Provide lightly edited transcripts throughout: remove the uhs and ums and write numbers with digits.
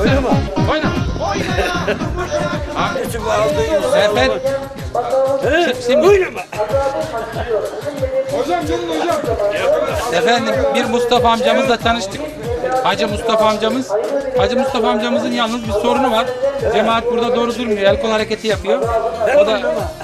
Oynama. Oyna. Annesi bu aldığı Efendim. Şimdi oynama. efendim bir Mustafa amcamızla tanıştık. Hacı Mustafa amcamız. Hacı Mustafa amcamızın yalnız bir sorunu var. Cemaat burada doğru durmuyor. El kol hareketi yapıyor. O da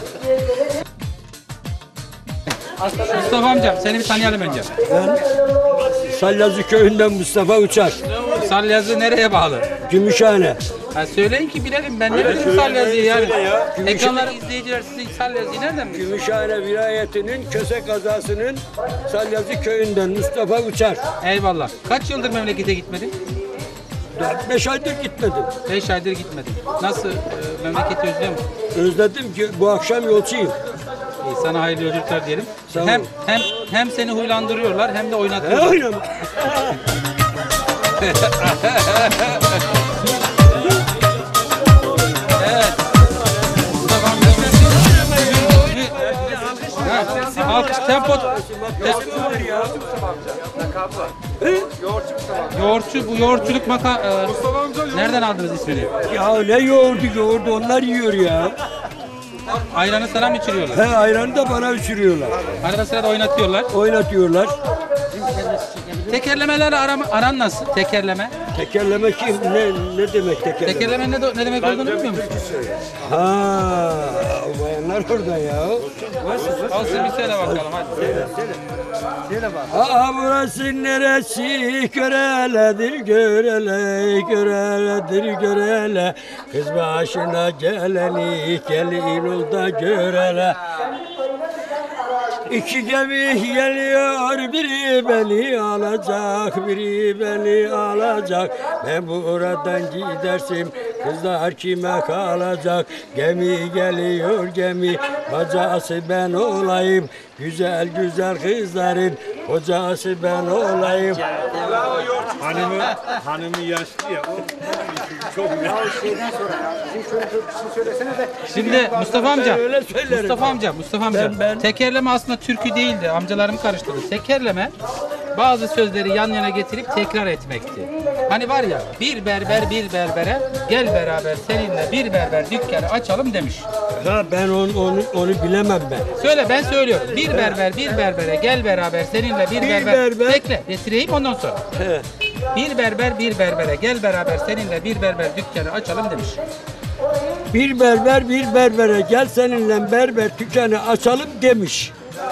Mustafa amcam seni bir tanıyalım önce. Ben Salyazı köyünden Mustafa Uçar. Salyazı nereye bağlı? Gümüşhane. Ha, söyleyin ki bilelim. Ben ne bileyim Salyazı'yı yani. Ekranlar izleyiciler sizin Salyazı'yı nereden biliyor? Gümüşhane vilayetinin Köse kazasının Salyazı köyünden Mustafa Uçar. Eyvallah. Kaç yıldır memlekete gitmedin? 4-5 aydır gitmedim. 5 aydır gitmedin. Nasıl? Memleketi özlüyor musun? Özledim ki bu akşam yolcuyum. İyi, sana hayırlı yolculuklar diyelim. Sağ ol. Hem seni huylandırıyorlar hem de oynatıyorlar. Oynama. Evet. Mustafa amca. Ha, alkış tempo. Yoğurtçu, bu yoğurtçuluk nereden aldınız ismini? Ya ne yoğurdu onlar yiyor ya. Ayranı sana mı içiriyorlar? He ayranı da bana uçuruyorlar. Arada sırada oynatıyorlar. Oynatıyorlar. Tekerlemelerle aran nasıl? Tekerleme. Tekerleme kim? Ne demek tekerleme? Tekerleme ne demek olduğunu bilmiyor musun? Ha, bayanlar orada ya. Olsun bir söyle bakalım hadi. Aa burası neresi? Göreledir görele, göreledir görele. Kız başına geleni, gelin ol da görele. İki gemi geliyor, biri beni alacak, biri beni alacak. Ben buradan gidersim, kızlar kime kalacak? Gemi geliyor gemi, bacası ben olayım. Güzel güzel kızların kocası ben olayım. Hanımı yaşlı ya. Çok Şimdi Mustafa amca. öyle söylerim. Mustafa amca. Ben- Tekerleme aslında türkü değildi. Amcalarım karıştırdı. Tekerleme bazı sözleri yan yana getirip tekrar etmekti. Hani var ya bir berber bir berbere gel beraber seninle bir berber dükkanı açalım demiş. Ha ben onu bilemem ben. Söyle ben söylüyorum. Bir berber bir berbere gel beraber seninle bir berber. Bekle getireyim ondan sonra. He. Bir berber bir berbere gel beraber seninle bir berber dükkanı açalım demiş. Bir berber bir berbere gel seninle berber dükkanı açalım demiş.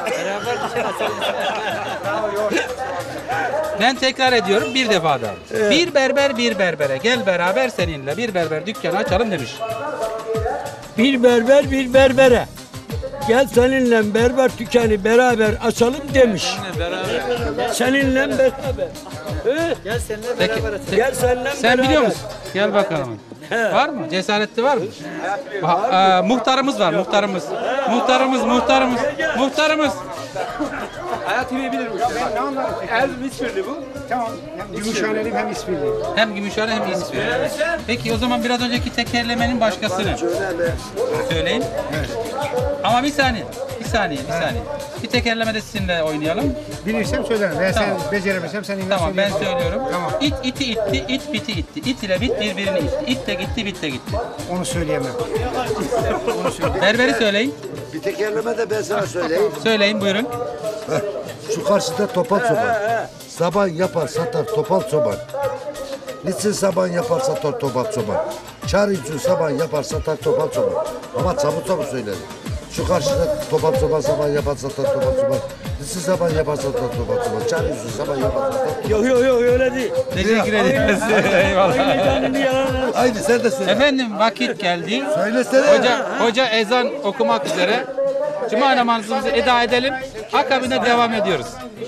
Ben tekrar ediyorum bir defa daha. Bir berber bir berbere gel beraber seninle bir berber dükkanı açalım demiş. Bir berber bir berbere gel seninle berber dükkanı beraber açalım demiş. Seninle beraber. He? Peki, Gel seninle sen beraber. biliyor musun? Gel bakalım. Var mı? Cesaretli var mı? Muhtarımız var, muhtarımız. Muhtarımız. Hayat bilir bu. Ben ne anlarım? Erzurum İspirli bu. Tamam. Gümüşhaneliyim hem İspirliyim. Hem Gümüşhane hem İzmir. Peki o zaman biraz önceki tekerlemenin başkasını söyleyeyim. Ama bir saniye. Bir tekerleme de sizinle oynayalım. Bilirsem söylerim. Veya Tamam. sen beceremesem sen yine Tamam ben söyleyin. söylüyorum. Tamam. İt iti itti, it biti itti. İt ile bit birbirini itti. İt de gitti, bit de gitti. Onu söyleyemem. Berberi söyleyin. Bir tekerleme de ben sana söyleyeyim. Söyleyin buyurun. Şu karşıda topal çoban. Saban yapar satar topal çoban. Niçin saban yapar satar topal çoban? Çar için saban yapar satar topal çoban. Ama çabuk söyledim. Şu karşıda topal çoban saban yapar satar topal çoban. Niçin saban yapar satar topal çoban? Çar için saban yapar satar. Yok öyle değil. Teşekkür ederiz. Eyvallah. Haydi sen de söyle. Efendim vakit geldi. Söylesene. Hoca ezan okumak üzere. Cuma namazımızı eda edelim. Akabinde devam ediyoruz.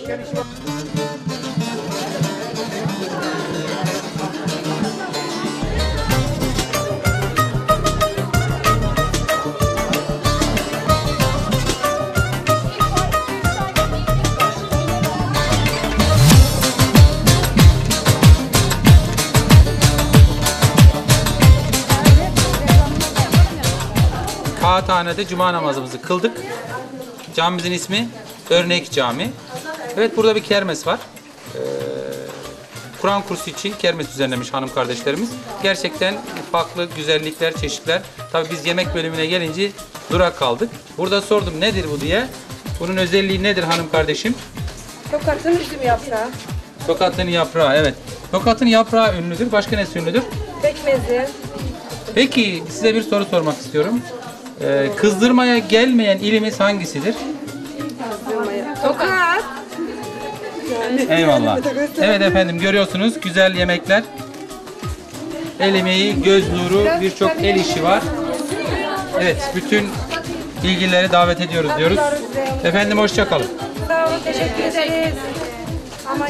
Kağıthane'de cuma namazımızı kıldık. Camimizin ismi Örnek Cami. Evet burada bir kermes var. Kur'an kursu için kermes düzenlemiş hanım kardeşlerimiz. Gerçekten farklı güzellikler, çeşitler. Tabii biz yemek bölümüne gelince durak kaldık. Burada sordum nedir bu diye. Bunun özelliği nedir hanım kardeşim? Tokat'ın üzüm yaprağı, Tokat'ın yaprağı, evet. Tokat'ın yaprağı ünlüdür. Başka nesi ünlüdür? pekmezi, Peki size bir soru sormak istiyorum. Kızdırmaya gelmeyen ilimiz hangisidir? Tokat. Eyvallah. Evet efendim, görüyorsunuz güzel yemekler. El emeği, göz nuru, birçok el işi var. Evet, bütün ilgilileri davet ediyoruz diyoruz. Efendim hoşça kalın. Sağ olun, teşekkür ederiz. Aman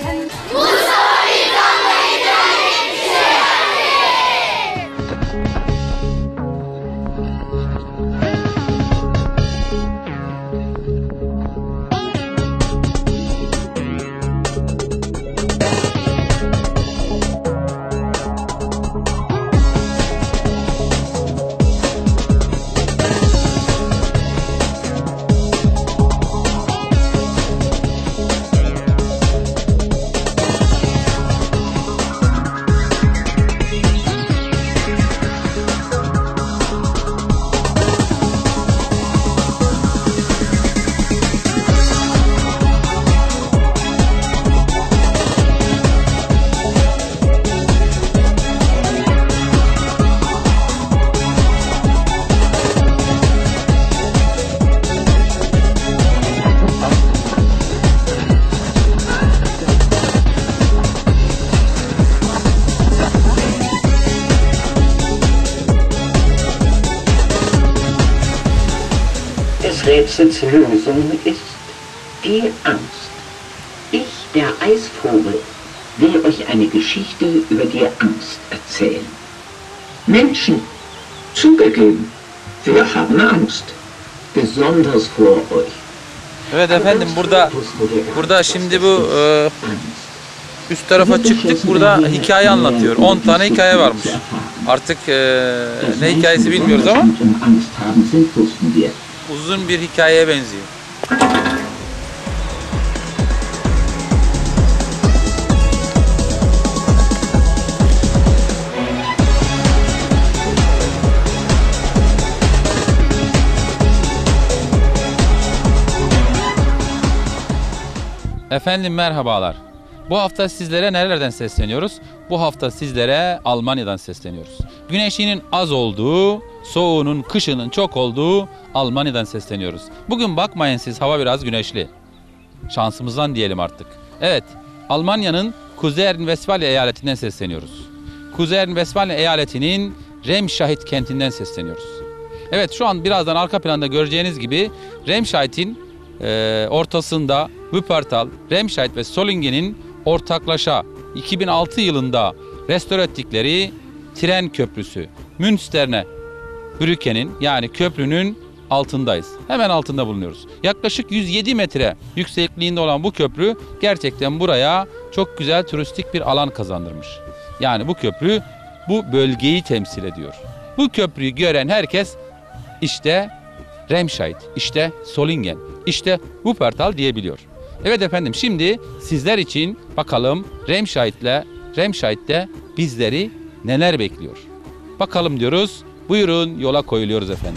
des Rätsels Lösung ist die Angst. Ich, der Eisvogel, will euch eine Geschichte über die Angst erzählen. Menschen, zugegeben, wir haben Angst, besonders vor euch. Evet efendim, burada şimdi bu üst tarafa çıktık. Burada hikaye anlatıyor. 10 tane hikaye varmış. Artık ne hikayesi bilmiyoruz ama uzun bir hikayeye benziyor. Efendim merhabalar. Bu hafta sizlere nerelerden sesleniyoruz? Bu hafta sizlere Almanya'dan sesleniyoruz. Güneşinin az olduğu, soğuğunun, kışının çok olduğu Almanya'dan sesleniyoruz. Bugün bakmayın siz, hava biraz güneşli. Şansımızdan diyelim artık. Evet, Almanya'nın Kuzey Ren-Vesfalya eyaletinden sesleniyoruz. Kuzey Ren-Vesfalya eyaletinin Remscheid kentinden sesleniyoruz. Evet, şu an birazdan arka planda göreceğiniz gibi Remscheid'in ortasında Wuppertal, Remscheid ve Solingen'in ortaklaşa 2006 yılında restore ettikleri tren köprüsü Münster'ne Brücke'nin, yani köprünün altındayız. Hemen altında bulunuyoruz. Yaklaşık 107 metre yüksekliğinde olan bu köprü gerçekten buraya çok güzel turistik bir alan kazandırmış. Yani bu köprü bu bölgeyi temsil ediyor. Bu köprüyü gören herkes işte Remscheid, işte Solingen, işte Wuppertal diyebiliyor. Evet efendim, şimdi sizler için bakalım Remscheid'de bizleri neler bekliyor. Bakalım diyoruz. Buyurun, yola koyuluyoruz efendim.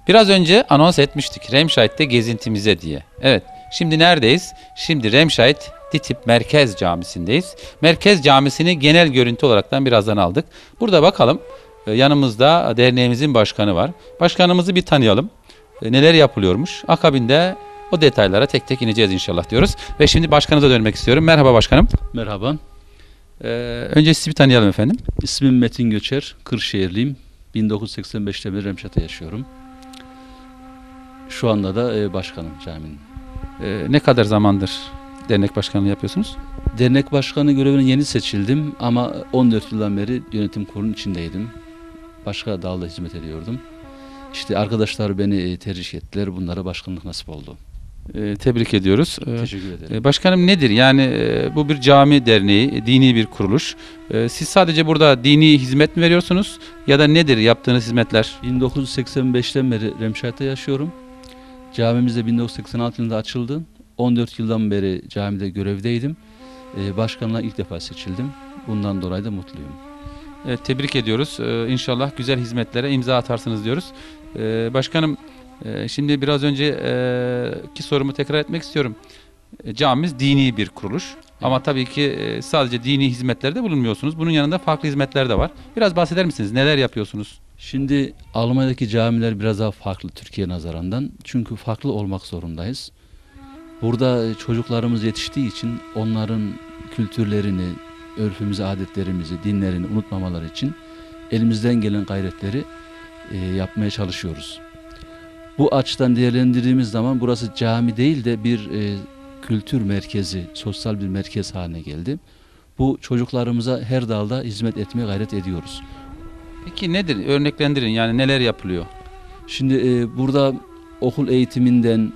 Biraz önce anons etmiştik Remşahit'te gezintimize diye. Evet, şimdi neredeyiz? Şimdi Remşahit DİTİB Merkez Camisi'ndeyiz. Merkez Camisi'ni genel görüntü olaraktan birazdan aldık. Burada bakalım, yanımızda derneğimizin başkanı var. Başkanımızı bir tanıyalım. Neler yapılıyormuş? Akabinde o detaylara tek tek ineceğiz inşallah diyoruz. Ve şimdi başkanınıza dönmek istiyorum. Merhaba başkanım. Merhaba, Önce sizi bir tanıyalım efendim. ismim Metin Göçer, Kırşehirliyim. 1985'te beri Remşat'ta yaşıyorum. Şu anda da başkanım caminin. Ne kadar zamandır dernek başkanlığı yapıyorsunuz? Dernek başkanı görevine yeni seçildim ama 14 yıldan beri yönetim kurulunun içindeydim. Başka dalda hizmet ediyordum. İşte arkadaşlar beni tercih ettiler, bunlara başkanlık nasip oldu. Tebrik ediyoruz. Teşekkür ederim. Başkanım nedir? Yani bu bir cami derneği, dini bir kuruluş. Siz sadece burada dini hizmet mi veriyorsunuz ya da nedir yaptığınız hizmetler? 1985'ten beri Remşat'ta yaşıyorum. Camimiz de 1986 yılında açıldı. 14 yıldan beri camide görevdeydim. Başkanlığa ilk defa seçildim. Bundan dolayı da mutluyum. Evet, tebrik ediyoruz. İnşallah güzel hizmetlere imza atarsınız diyoruz. Başkanım, şimdi biraz önceki sorumu tekrar etmek istiyorum. Camimiz dini bir kuruluş. Ama tabii ki sadece dini hizmetlerde bulunmuyorsunuz. Bunun yanında farklı hizmetler de var. Biraz bahseder misiniz? Neler yapıyorsunuz? Şimdi Almanya'daki camiler biraz daha farklı Türkiye nazarandan. Çünkü farklı olmak zorundayız. Burada çocuklarımız yetiştiği için onların kültürlerini, örfümüzü, adetlerimizi, dinlerini unutmamaları için elimizden gelen gayretleri yapmaya çalışıyoruz. Bu açıdan değerlendirdiğimiz zaman burası cami değil de bir kültür merkezi, sosyal bir merkez haline geldi. Bu çocuklarımıza her dalda hizmet etmeye gayret ediyoruz. Peki nedir? Örneklendirin. Yani neler yapılıyor? Şimdi burada okul eğitiminden,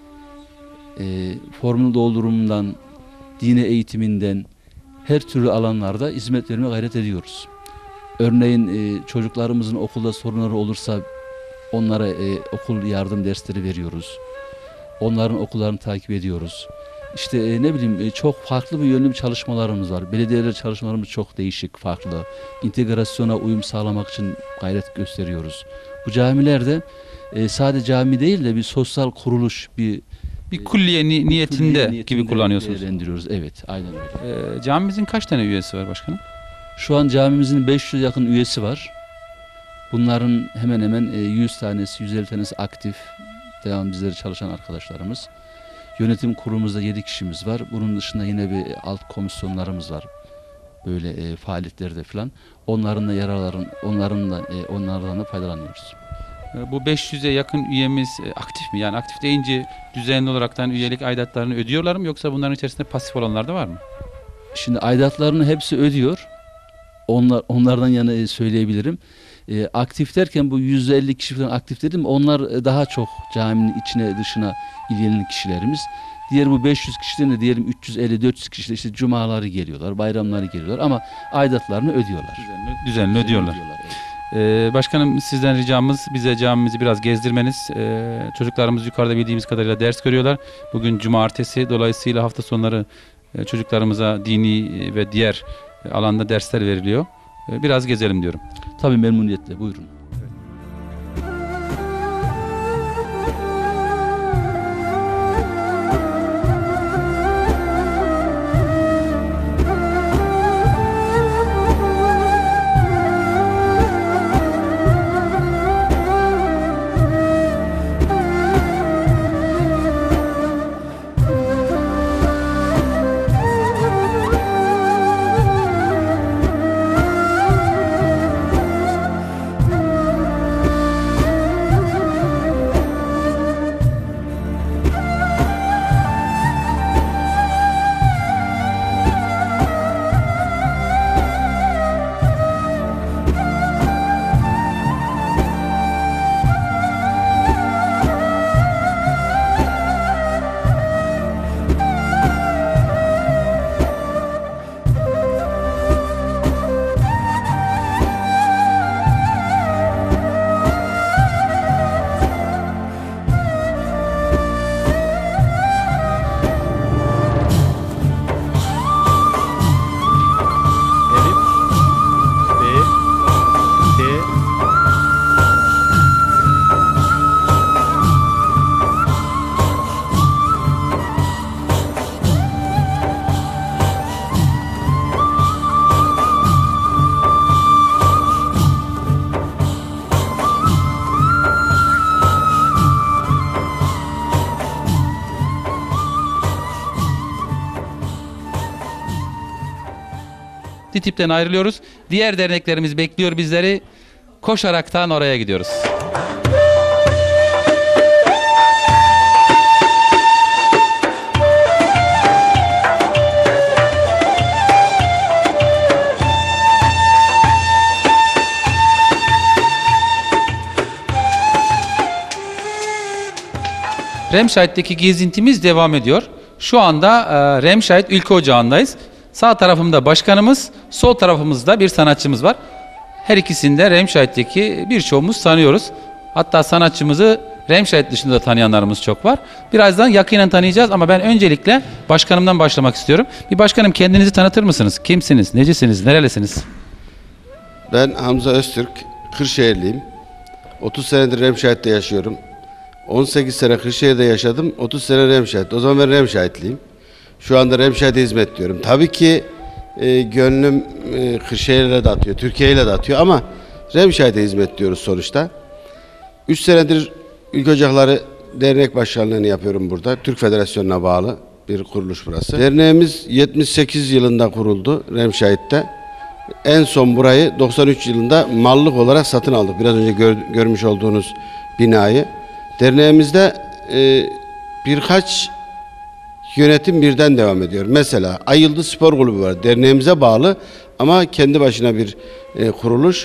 formül doldurumundan, dine eğitiminden her türlü alanlarda hizmet vermeye gayret ediyoruz. Örneğin çocuklarımızın okulda sorunları olursa onlara okul yardım dersleri veriyoruz. Onların okullarını takip ediyoruz. İşte ne bileyim çok farklı bir yönlü çalışmalarımız var. Belediyeler çalışmalarımız çok değişik, farklı. İntegrasyona uyum sağlamak için gayret gösteriyoruz. Bu camilerde sadece cami değil de bir sosyal kuruluş, bir kulliye niyetinde gibi kullanıyorsunuz. Değerlendiriyoruz. Evet, aynen öyle. Camimizin kaç tane üyesi var başkanım? Şu an camimizin 500 yakın üyesi var. Bunların hemen hemen 100 tanesi, 150 tanesi aktif. Devam bizleri çalışan arkadaşlarımız. Yönetim kurulumuzda 7 kişimiz var. Bunun dışında yine bir alt komisyonlarımız var. Böyle faaliyetlerde falan. Onlardan da faydalanıyoruz. Bu 500'e yakın üyemiz aktif mi? Yani aktif deyince düzenli olaraktan üyelik aidatlarını ödüyorlar mı, yoksa bunların içerisinde pasif olanlar da var mı? Şimdi aidatlarını hepsi ödüyor. Onlardan yana söyleyebilirim. Aktif derken bu 150 kişi falan aktif dedim. Onlar daha çok caminin içine dışına ilgilenen kişilerimiz. Diğer bu 500 kişiden de diyelim 350-400 kişi de işte cumaları geliyorlar, bayramları geliyorlar ama aidatlarını ödüyorlar. Düzenli ödüyorlar. Evet. Başkanım, sizden ricamız bize camimizi biraz gezdirmeniz. Çocuklarımız yukarıda bildiğimiz kadarıyla ders görüyorlar. Bugün cumartesi, dolayısıyla hafta sonları çocuklarımıza dini ve diğer alanda dersler veriliyor. Biraz gezelim diyorum. Tabii memnuniyetle, buyurun. DİTİB'den ayrılıyoruz. Diğer derneklerimiz bekliyor bizleri. Koşaraktan oraya gidiyoruz. Remşahit'teki gezintimiz devam ediyor. Şu anda Remşahit Ülke Ocağı'ndayız. Sağ tarafımda başkanımız, sol tarafımızda bir sanatçımız var. Her ikisinde Remşahit'teki birçoğumuz tanıyoruz. Hatta sanatçımızı Remşahit dışında da tanıyanlarımız çok var. Birazdan yakinen tanıyacağız ama ben öncelikle başkanımdan başlamak istiyorum. Bir başkanım, kendinizi tanıtır mısınız? Kimsiniz, necisiniz, nerelisiniz? Ben Hamza Öztürk, Kırşehirliyim. 30 senedir Remşahit'te yaşıyorum. 18 sene Kırşehir'de yaşadım, 30 sene Remşahit'te. O zaman ben Remşahitliyim. Şu anda Remşahit'e hizmet diyorum. Tabii ki gönlüm Kırşehir'le de atıyor, Türkiye'yle de atıyor ama Remşahit'e hizmet diyoruz sonuçta. 3 senedir Ülke Ocakları Dernek Başkanlığı'nı yapıyorum burada. Türk Federasyonu'na bağlı bir kuruluş burası. Derneğimiz 78 yılında kuruldu Remşahit'te. En son burayı 93 yılında mallık olarak satın aldık. Biraz önce görmüş olduğunuz binayı. Derneğimizde birkaç yönetim birden devam ediyor. Mesela Ay Yıldız Spor Kulübü var. Derneğimize bağlı ama kendi başına bir kuruluş.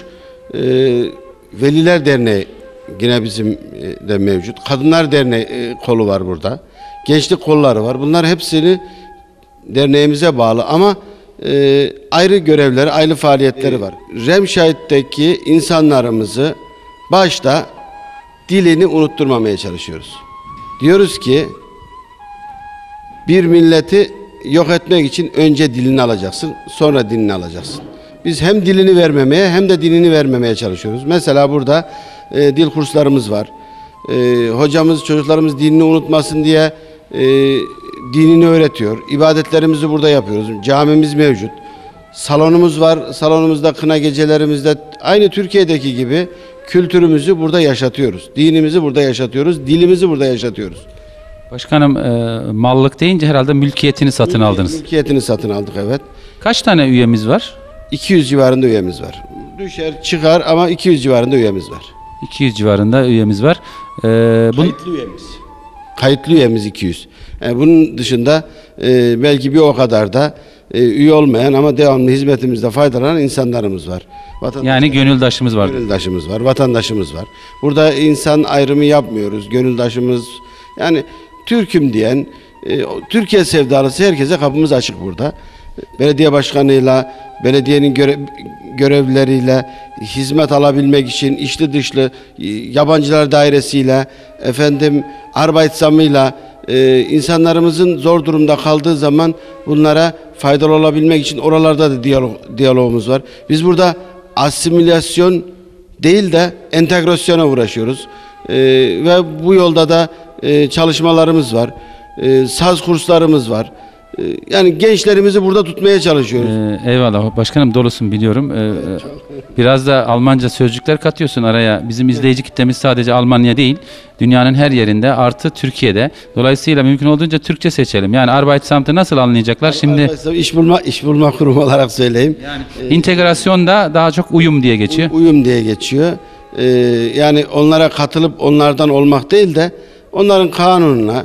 Veliler Derneği yine bizim de mevcut. Kadınlar Derneği kolu var burada. Gençlik kolları var. Bunlar hepsini derneğimize bağlı ama ayrı görevleri, ayrı faaliyetleri var. Remşahit'teki insanlarımızı başta dilini unutturmamaya çalışıyoruz. Diyoruz ki bir milleti yok etmek için önce dilini alacaksın, sonra dinini alacaksın. Biz hem dilini vermemeye hem de dinini vermemeye çalışıyoruz. Mesela burada dil kurslarımız var. Hocamız çocuklarımız dinini unutmasın diye dinini öğretiyor. İbadetlerimizi burada yapıyoruz. Camimiz mevcut. Salonumuz var. Salonumuzda kına gecelerimizde aynı Türkiye'deki gibi kültürümüzü burada yaşatıyoruz. Dinimizi burada yaşatıyoruz. Dilimizi burada yaşatıyoruz. Başkanım, mallık deyince herhalde mülkiyetini satın aldınız. Mülkiyetini satın aldık, evet. Kaç tane üyemiz var? 200 civarında üyemiz var. Düşer çıkar ama 200 civarında üyemiz var. 200 civarında üyemiz var. Kayıtlı üyemiz. Kayıtlı üyemiz 200. Bunun dışında belki bir o kadar da üye olmayan ama devamlı hizmetimizde faydalanan insanlarımız var. Yani gönüldaşımız var. Gönüldaşımız var, vatandaşımız var. Burada insan ayrımı yapmıyoruz. Gönüldaşımız, yani Türk'üm diyen, Türkiye sevdalısı herkese kapımız açık burada. Belediye başkanıyla, belediyenin görevlileriyle hizmet alabilmek için içli dışlı yabancılar dairesiyle, Arbeitsam'ıyla insanlarımızın zor durumda kaldığı zaman bunlara faydalı olabilmek için oralarda da diyalogumuz var. Biz burada asimilasyon değil de entegrasyona uğraşıyoruz. Ve bu yolda da çalışmalarımız var. Saz kurslarımız var. Yani gençlerimizi burada tutmaya çalışıyoruz. Eyvallah başkanım, dolusun biliyorum. Biraz da Almanca sözcükler katıyorsun araya. Bizim izleyici kitlemiz sadece Almanya değil, dünyanın her yerinde artı Türkiye'de. Dolayısıyla mümkün olduğunca Türkçe seçelim. Yani Arbeitsamt'ı nasıl anlayacaklar? Şimdi iş bulma kurumu olarak söyleyeyim. yani integrasyon da daha çok uyum diye geçiyor. Uyum diye geçiyor. Yani onlara katılıp onlardan olmak değil de onların kanununa,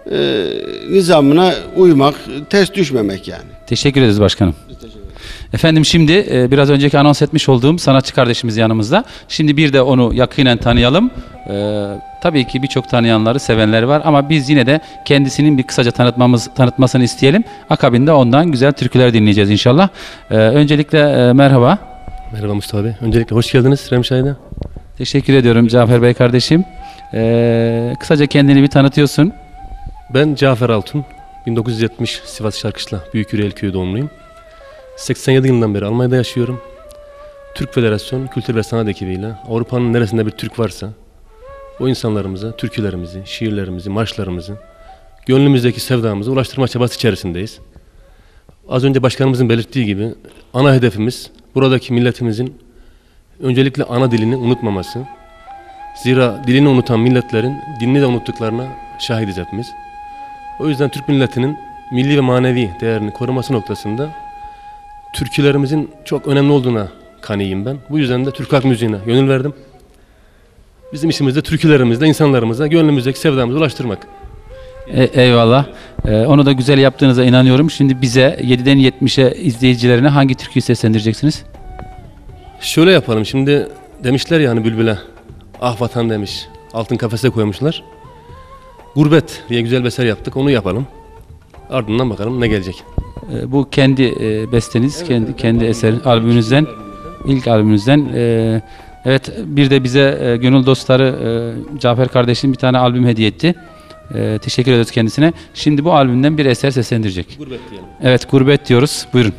nizamına uymak, ters düşmemek yani. Teşekkür ederiz başkanım. Efendim şimdi biraz önceki anons etmiş olduğum sanatçı kardeşimiz yanımızda. Şimdi bir de onu yakinen tanıyalım. Tabii ki birçok tanıyanları, sevenleri var ama biz yine de kendisinin bir kısaca tanıtmasını isteyelim. Akabinde ondan güzel türküler dinleyeceğiz inşallah. Öncelikle merhaba. Merhaba Mustafa Bey. Öncelikle hoş geldiniz Remşahit'e. Teşekkür ediyorum Cafer Bey kardeşim. Kısaca kendini bir tanıtıyorsun. Ben Cafer Altun. 1970 Sivas Şarkışla Büyükürel Köyü doğumluyum. 87 yılından beri Almanya'da yaşıyorum. Türk Federasyon Kültür ve Sanat ekibiyle Avrupa'nın neresinde bir Türk varsa o insanlarımıza türkülerimizi, şiirlerimizi, marşlarımızı, gönlümüzdeki sevdamızı ulaştırma çabası içerisindeyiz. Az önce başkanımızın belirttiği gibi ana hedefimiz buradaki milletimizin öncelikle ana dilini unutmaması. Zira dilini unutan milletlerin dinini de unuttuklarına şahidiz hepimiz. O yüzden Türk milletinin milli ve manevi değerini koruması noktasında türkülerimizin çok önemli olduğuna kanıyım ben. Bu yüzden de Türk halk müziğine gönül verdim. Bizim işimiz de türkülerimizle insanlarımıza gönlümüzdeki sevdamızı ulaştırmak. Eyvallah. Onu da güzel yaptığınıza inanıyorum. Şimdi bize 7'den 70'e izleyicilerine hangi türküyü seslendireceksiniz? Şöyle yapalım. Şimdi demişler ya hani Bülbül'e, ah vatan demiş. Altın kafese koymuşlar. Gurbet diye güzel bir eser yaptık. Onu yapalım. Ardından bakalım ne gelecek. Bu kendi besteniz, kendi eser albümünüzden, ilk albümünüzden. Evet, bir de bize gönül dostları Cafer kardeşim bir tane albüm hediye etti. Teşekkür ediyoruz kendisine. Şimdi bu albümden bir eser seslendirecek. Gurbet diyelim. Evet, Gurbet diyoruz. Buyurun.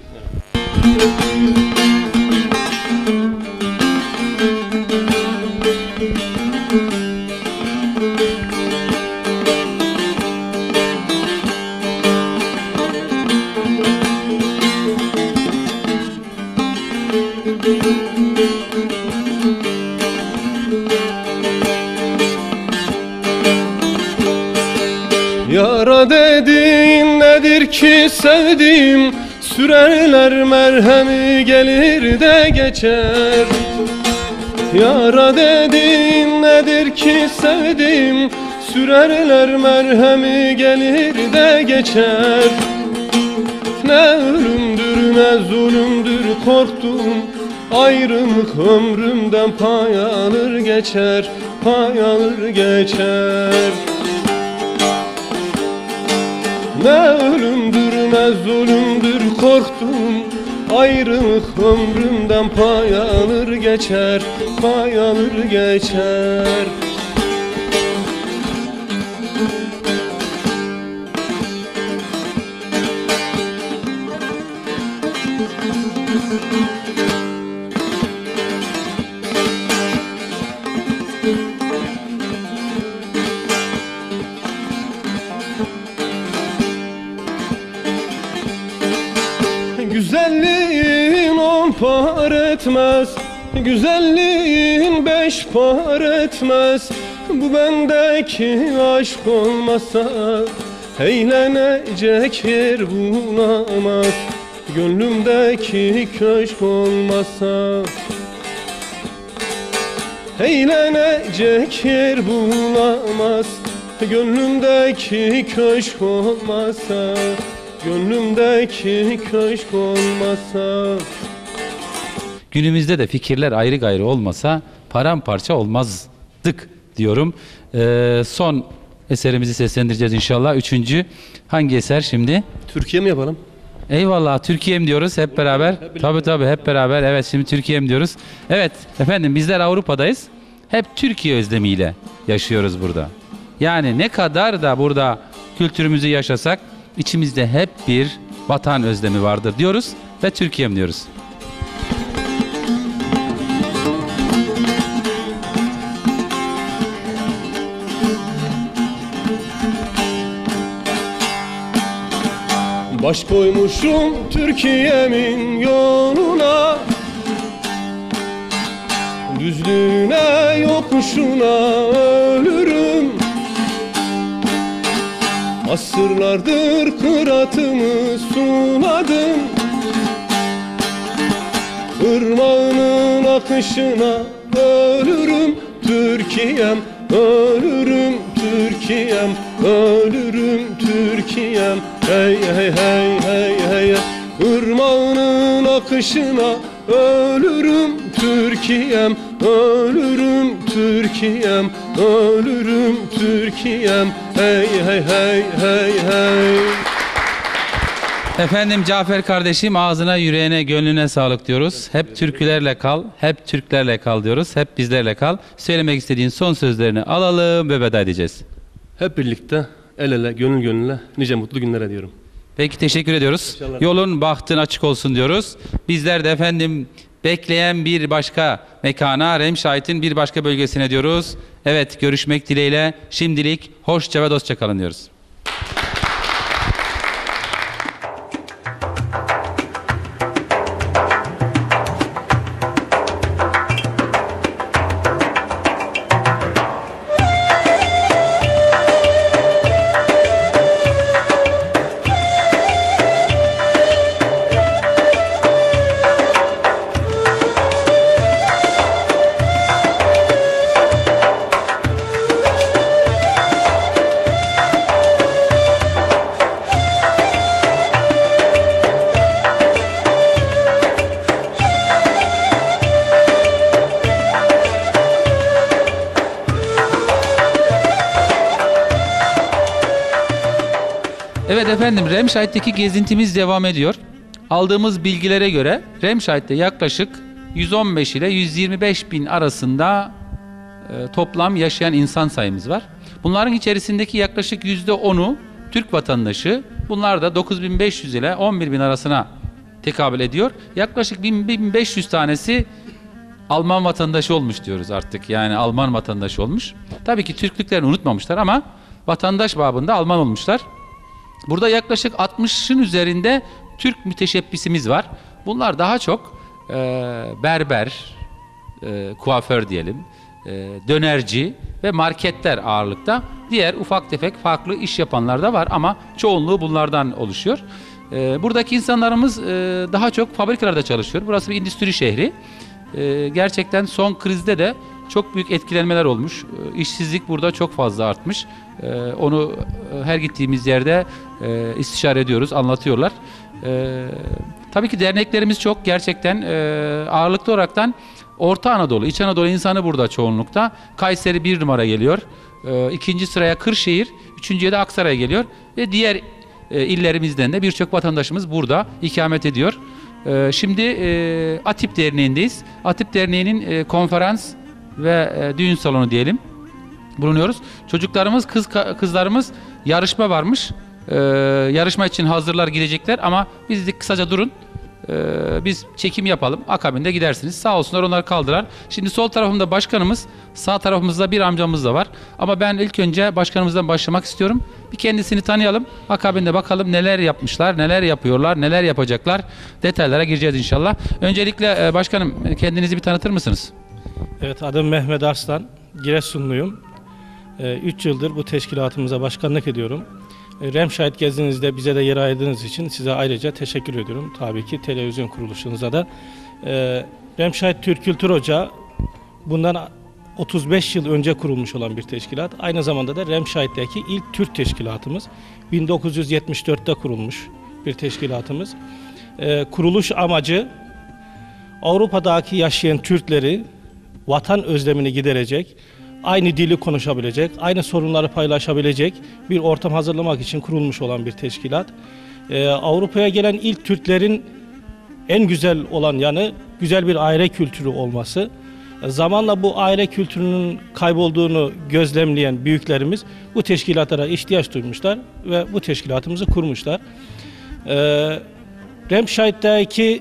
Yara dediğin nedir ki sevdiğim, sürerler merhemi gelir de geçer. Yara dediğin nedir ki sevdiğim, sürerler merhemi gelir de geçer. Ne ölümdür ne zulümdür korktum, ayrılık ömrümden pay alır geçer, pay alır geçer. Ne ölümdür ne zulümdür korktum, ayrılık ömrümden pay alır geçer, pay alır geçer. Güzelliğin 10 par etmez, güzelliğin 5 par etmez. Bu bendeki aşk olmasa eğlenecek yer bulamaz. Gönlümdeki köşk olmasa eğlenecek yer bulamaz. Gönlümdeki köşk olmasa, gönlümdeki köşk olmasa. Günümüzde de fikirler ayrı gayrı olmasa paramparça olmazdık diyorum. Son eserimizi seslendireceğiz inşallah. Üçüncü hangi eser şimdi? Türkiye mi yapalım? Eyvallah, Türkiye'm diyoruz hep beraber. Tabii hep beraber. Evet, şimdi Türkiye'm diyoruz. Evet efendim, bizler Avrupa'dayız. Hep Türkiye özlemiyle yaşıyoruz burada. Yani ne kadar da burada kültürümüzü yaşasak içimizde hep bir vatan özlemi vardır diyoruz ve Türkiye'm diyoruz. Baş koymuşum Türkiye'min yoluna, düzlüğüne yokuşuna ölürüm. Asırlardır kıratımı suladım, ırmağının akışına ölürüm. Türkiye'm ölürüm, Türkiye'm ölürüm, Türkiye'm. Hey hey hey hey hey, ırmağının akışına ölürüm. Türkiye'm ölürüm, Türkiye'm ölürüm, Türkiye'm. Hey hey hey hey hey. Efendim Cafer kardeşim, ağzına, yüreğine, gönlüne sağlık diyoruz. Hep türkülerle kal, hep Türklerle kal diyoruz. Hep bizlerle kal. Söylemek istediğin son sözlerini alalım ve veda edeceğiz. Hep birlikte el ele, gönül gönüle nice mutlu günler diyorum. Peki, teşekkür ediyoruz. İnşallah. Yolun bahtın açık olsun diyoruz. Bizler de efendim bekleyen bir başka mekana, Remşahit'in bir başka bölgesine diyoruz. Evet, görüşmek dileğiyle şimdilik hoşça ve dostça kalın diyoruz. Evet efendim, Remşahit'teki gezintimiz devam ediyor. Aldığımız bilgilere göre Remşahit'te yaklaşık 115 ile 125 bin arasında toplam yaşayan insan sayımız var. Bunların içerisindeki yaklaşık %10'u Türk vatandaşı. Bunlar da 9500 ile 11.000 arasına tekabül ediyor. Yaklaşık 1500 tanesi Alman vatandaşı olmuş diyoruz artık. Yani Alman vatandaşı olmuş. Tabii ki Türklüklerini unutmamışlar ama vatandaş babında Alman olmuşlar. Burada yaklaşık 60'ın üzerinde Türk müteşebbisimiz var. Bunlar daha çok berber, kuaför diyelim, dönerci ve marketler ağırlıkta. Diğer ufak tefek farklı iş yapanlar da var ama çoğunluğu bunlardan oluşuyor. Buradaki insanlarımız daha çok fabrikalarda çalışıyor. Burası bir endüstri şehri. Gerçekten son krizde de çok büyük etkilenmeler olmuş. İşsizlik burada çok fazla artmış. Onu her gittiğimiz yerde istişare ediyoruz, anlatıyorlar. Tabii ki derneklerimiz çok, gerçekten ağırlıklı olaraktan Orta Anadolu, İç Anadolu insanı burada çoğunlukta. Kayseri 1 numara geliyor. 2. sıraya Kırşehir, 3.'ye de Aksaray geliyor. Ve diğer illerimizden de birçok vatandaşımız burada ikamet ediyor. Şimdi ATİP Derneği'ndeyiz. ATİP Derneği'nin konferans ve düğün salonu diyelim bulunuyoruz. Çocuklarımız, kızlarımız yarışma varmış. Yarışma için hazırlar, gidecekler ama biz de kısaca durun. Biz çekim yapalım. Akabinde gidersiniz. Sağ olsunlar, onlar kaldılar. Şimdi sol tarafımda başkanımız, sağ tarafımızda bir amcamız da var. Ama ben ilk önce başkanımızdan başlamak istiyorum. Bir kendisini tanıyalım. Akabinde bakalım neler yapmışlar, neler yapıyorlar, neler yapacaklar. Detaylara gireceğiz inşallah. Öncelikle başkanım, kendinizi bir tanıtır mısınız? Evet, adım Mehmet Arslan. Giresunluyum. 3 yıldır bu teşkilatımıza başkanlık ediyorum. Remşahit gezinizde bize de yer ayırdığınız için size ayrıca teşekkür ediyorum. Tabii ki televizyon kuruluşunuza da. Remşahit Türk Kültür Ocağı bundan 35 yıl önce kurulmuş olan bir teşkilat. Aynı zamanda da Remşahit'teki ilk Türk teşkilatımız. 1974'te kurulmuş bir teşkilatımız. Kuruluş amacı Avrupa'daki yaşayan Türkleri vatan özlemini giderecek, aynı dili konuşabilecek, aynı sorunları paylaşabilecek bir ortam hazırlamak için kurulmuş olan bir teşkilat. Avrupa'ya gelen ilk Türklerin en güzel olan yanı güzel bir aile kültürü olması. Zamanla bu aile kültürünün kaybolduğunu gözlemleyen büyüklerimiz bu teşkilatlara ihtiyaç duymuşlar ve bu teşkilatımızı kurmuşlar. Remşahit'teki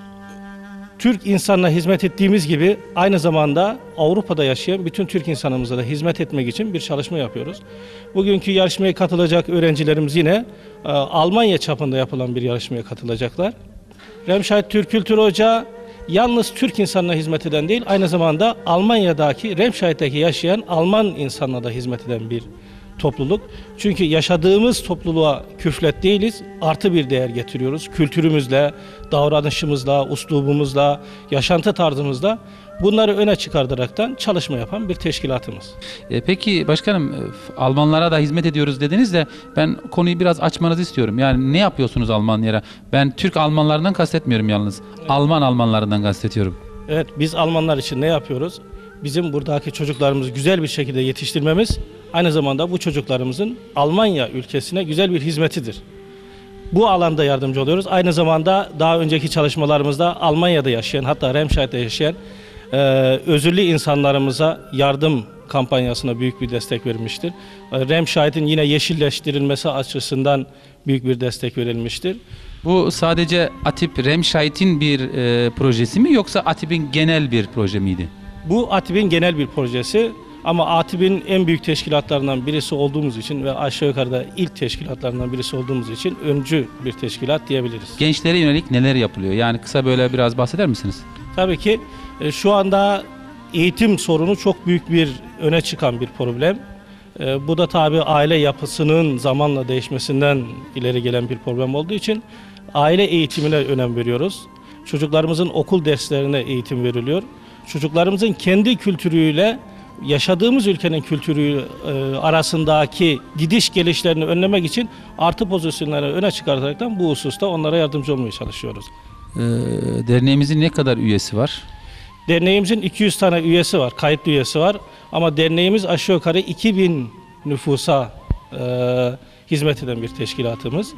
Türk insanına hizmet ettiğimiz gibi aynı zamanda Avrupa'da yaşayan bütün Türk insanımıza da hizmet etmek için bir çalışma yapıyoruz. Bugünkü yarışmaya katılacak öğrencilerimiz yine Almanya çapında yapılan bir yarışmaya katılacaklar. Remşahit Türk Kültür Ocağı yalnız Türk insanına hizmet eden değil, aynı zamanda Almanya'daki, Remşahit'teki yaşayan Alman insanına da hizmet eden bir topluluk. Çünkü yaşadığımız topluluğa küflet değiliz, artı bir değer getiriyoruz. Kültürümüzle, davranışımızla, uslubumuzla, yaşantı tarzımızla bunları öne çıkartaraktan çalışma yapan bir teşkilatımız. Peki başkanım, Almanlara da hizmet ediyoruz dediniz de ben konuyu biraz açmanızı istiyorum. Yani ne yapıyorsunuz Almanya'ya? Ben Türk Almanlarından kastetmiyorum yalnız. Evet. Alman Almanlarından kastediyorum. Evet, biz Almanlar için ne yapıyoruz? Bizim buradaki çocuklarımızı güzel bir şekilde yetiştirmemiz aynı zamanda bu çocuklarımızın Almanya ülkesine güzel bir hizmetidir. Bu alanda yardımcı oluyoruz. Aynı zamanda daha önceki çalışmalarımızda Almanya'da yaşayan, hatta Remşahit'te yaşayan özürlü insanlarımıza yardım kampanyasına büyük bir destek verilmiştir. Remşahit'in yine yeşilleştirilmesi açısından büyük bir destek verilmiştir. Bu sadece ATİP Remşahit'in bir projesi mi yoksa ATİP'in genel bir proje miydi? Bu ATİP'in genel bir projesi ama ATİP'in en büyük teşkilatlarından birisi olduğumuz için ve aşağı yukarıda ilk teşkilatlarından birisi olduğumuz için öncü bir teşkilat diyebiliriz. Gençlere yönelik neler yapılıyor? Yani kısa böyle biraz bahseder misiniz? Tabii ki şu anda eğitim sorunu çok büyük bir öne çıkan bir problem. Bu da tabii aile yapısının zamanla değişmesinden ileri gelen bir problem olduğu için aile eğitimine önem veriyoruz. Çocuklarımızın okul derslerine eğitim veriliyor. Çocuklarımızın kendi kültürüyle yaşadığımız ülkenin kültürü arasındaki gidiş gelişlerini önlemek için artı pozisyonları öne çıkartaraktan bu hususta onlara yardımcı olmaya çalışıyoruz. Derneğimizin ne kadar üyesi var? Derneğimizin 200 tane üyesi var, kayıtlı üyesi var. Ama derneğimiz aşağı yukarı 2000 nüfusa hizmet eden bir teşkilatımız.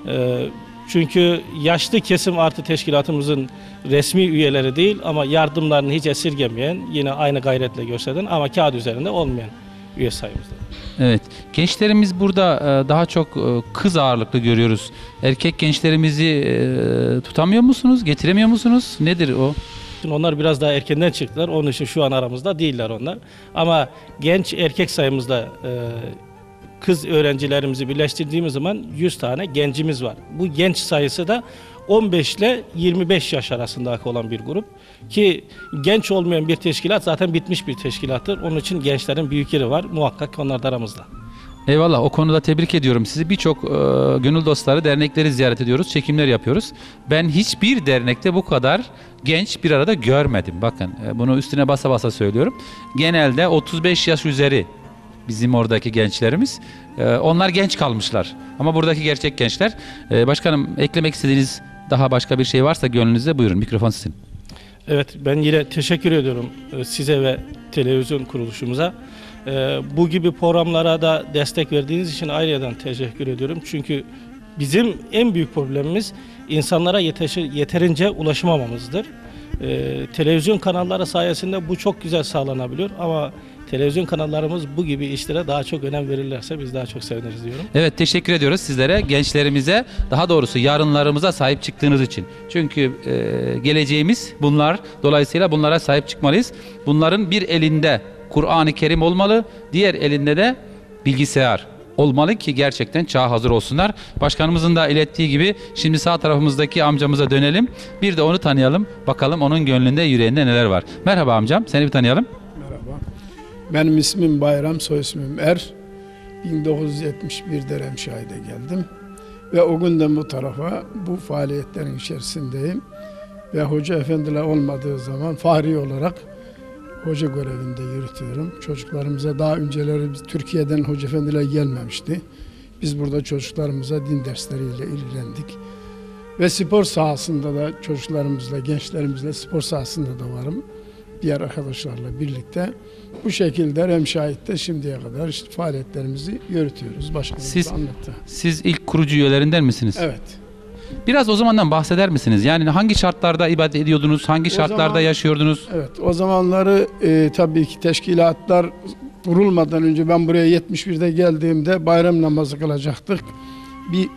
Çünkü yaşlı kesim artı teşkilatımızın resmi üyeleri değil ama yardımlarını hiç esirgemeyen, yine aynı gayretle gösteren ama kağıt üzerinde olmayan üye sayımızda. Evet, gençlerimiz burada daha çok kız ağırlıklı görüyoruz. Erkek gençlerimizi tutamıyor musunuz, getiremiyor musunuz? Nedir o? Onlar biraz daha erkenden çıktılar. Onun için şu an aramızda değiller onlar. Ama genç erkek sayımızda kız öğrencilerimizi birleştirdiğimiz zaman 100 tane gencimiz var. Bu genç sayısı da 15 ile 25 yaş arasındaki olan bir grup. Ki genç olmayan bir teşkilat zaten bitmiş bir teşkilattır. Onun için gençlerin büyük yeri var. Muhakkak onlar da aramızda. Eyvallah, o konuda tebrik ediyorum sizi. Birçok gönül dostları, dernekleri ziyaret ediyoruz, çekimler yapıyoruz. Ben hiçbir dernekte bu kadar genç bir arada görmedim. Bakın bunu üstüne basa basa söylüyorum. Genelde 35 yaş üzeri bizim oradaki gençlerimiz. Onlar genç kalmışlar. Ama buradaki gerçek gençler. Başkanım, eklemek istediğiniz daha başka bir şey varsa gönlünüzde buyurun. Mikrofon sizin. Evet, ben yine teşekkür ediyorum size ve televizyon kuruluşumuza. Bu gibi programlara da destek verdiğiniz için ayrıca teşekkür ediyorum. Çünkü bizim en büyük problemimiz insanlara yeterince ulaşamamamızdır. Televizyon kanalları sayesinde bu çok güzel sağlanabiliyor ama televizyon kanallarımız bu gibi işlere daha çok önem verirlerse biz daha çok seviniriz diyorum. Evet, teşekkür ediyoruz sizlere, gençlerimize, daha doğrusu yarınlarımıza sahip çıktığınız için. Çünkü geleceğimiz bunlar, dolayısıyla bunlara sahip çıkmalıyız. Bunların bir elinde Kur'an-ı Kerim olmalı, diğer elinde de bilgisayar olmalı ki gerçekten çağa hazır olsunlar. Başkanımızın da ilettiği gibi şimdi sağ tarafımızdaki amcamıza dönelim. Bir de onu tanıyalım. Bakalım onun gönlünde, yüreğinde neler var. Merhaba amcam, seni bir tanıyalım. Merhaba. Benim ismim Bayram, soy ismim Er. 1971'de Remşahi'de geldim. Ve o günden bu tarafa bu faaliyetlerin içerisindeyim. Ve hoca efendiler olmadığı zaman fahri olarak hoca görevinde yürütüyorum. Çocuklarımıza daha önceleri Türkiye'den hoca efendiler gelmemişti. Biz burada çocuklarımıza din dersleriyle ilgilendik. Ve spor sahasında da çocuklarımızla, gençlerimizle spor sahasında da varım. Diğer arkadaşlarla birlikte. Bu şekilde Remşahit'te şimdiye kadar işte faaliyetlerimizi yürütüyoruz. Başkanımız anlattı. Siz ilk kurucu üyelerinden misiniz? Evet. Biraz o zamandan bahseder misiniz? Yani hangi şartlarda ibadet ediyordunuz? Hangi şartlarda yaşıyordunuz? Evet, o zamanları tabii ki teşkilatlar kurulmadan önce ben buraya 71'de geldiğimde bayram namazı kılacaktık. Bir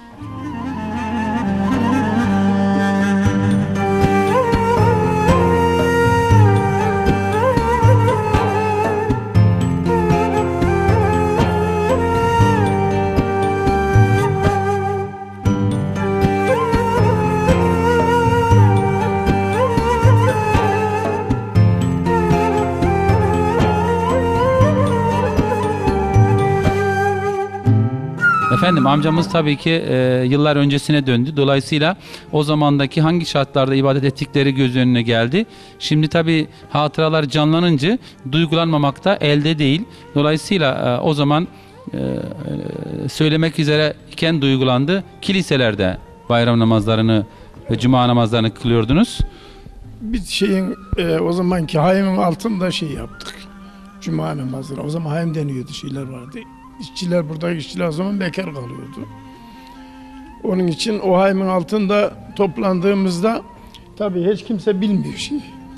Efendim, amcamız tabii ki yıllar öncesine döndü. Dolayısıyla o zamandaki hangi şartlarda ibadet ettikleri göz önüne geldi. Şimdi tabii hatıralar canlanınca duygulanmamak da elde değil. Dolayısıyla o zaman söylemek üzere iken duygulandı. Kiliselerde bayram namazlarını ve cuma namazlarını kılıyordunuz. Bir şeyin o zamanki haymin altında şey yaptık. Cuma namazları. O zaman haym deniyordu, şeyler vardı. İşçiler, buradaki işçiler o zaman bekar kalıyordu. Onun için o haymin altında toplandığımızda tabii hiç kimse bilmiyor şey.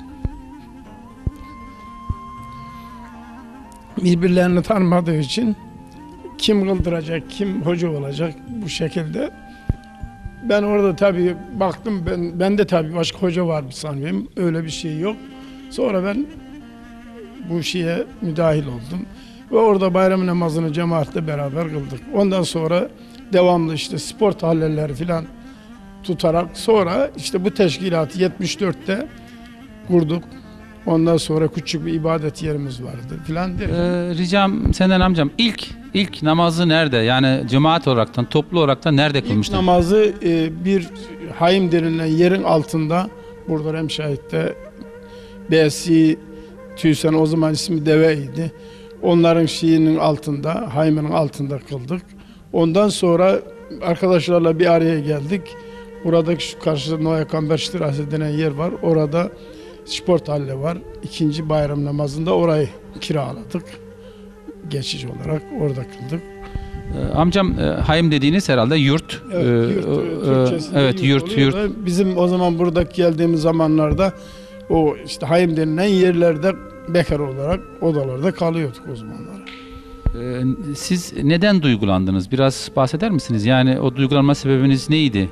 Birbirlerini tanımadığı için kim kıldıracak, kim hoca olacak bu şekilde. Ben orada tabii baktım, ben de tabii başka hoca var sanıyorum. Öyle bir şey yok. Sonra ben bu şeye müdahil oldum. Ve orada bayram namazını cemaatle beraber kıldık. Ondan sonra devamlı işte spor tahlilleri filan tutarak sonra işte bu teşkilatı 74'te kurduk. Ondan sonra küçük bir ibadet yerimiz vardı filan. Ricam senden amcam, ilk namazı nerede? Yani cemaat olaraktan, toplu olaraktan nerede kılmıştın? İlk namazı bir haym denilen yerin altında, burada Remşahit'te Besi Tüysen, o zaman ismi Deve'ydi. Onların şeyinin altında, haymının altında kıldık. Ondan sonra arkadaşlarla bir araya geldik. Buradaki şu karşıda Noya Kamberştirası denen yer var. Orada spor halli var. İkinci bayram namazında orayı kiraladık. Geçici olarak orada kıldık. Amcam hayım dediğiniz herhalde yurt. Evet, yurt. Bizim o zaman buradaki geldiğimiz zamanlarda o işte hayım denilen yerlerde bekar olarak odalarda kalıyorduk o zamanlar. Siz neden duygulandınız? Biraz bahseder misiniz? Yani o duygulanma sebebiniz neydi?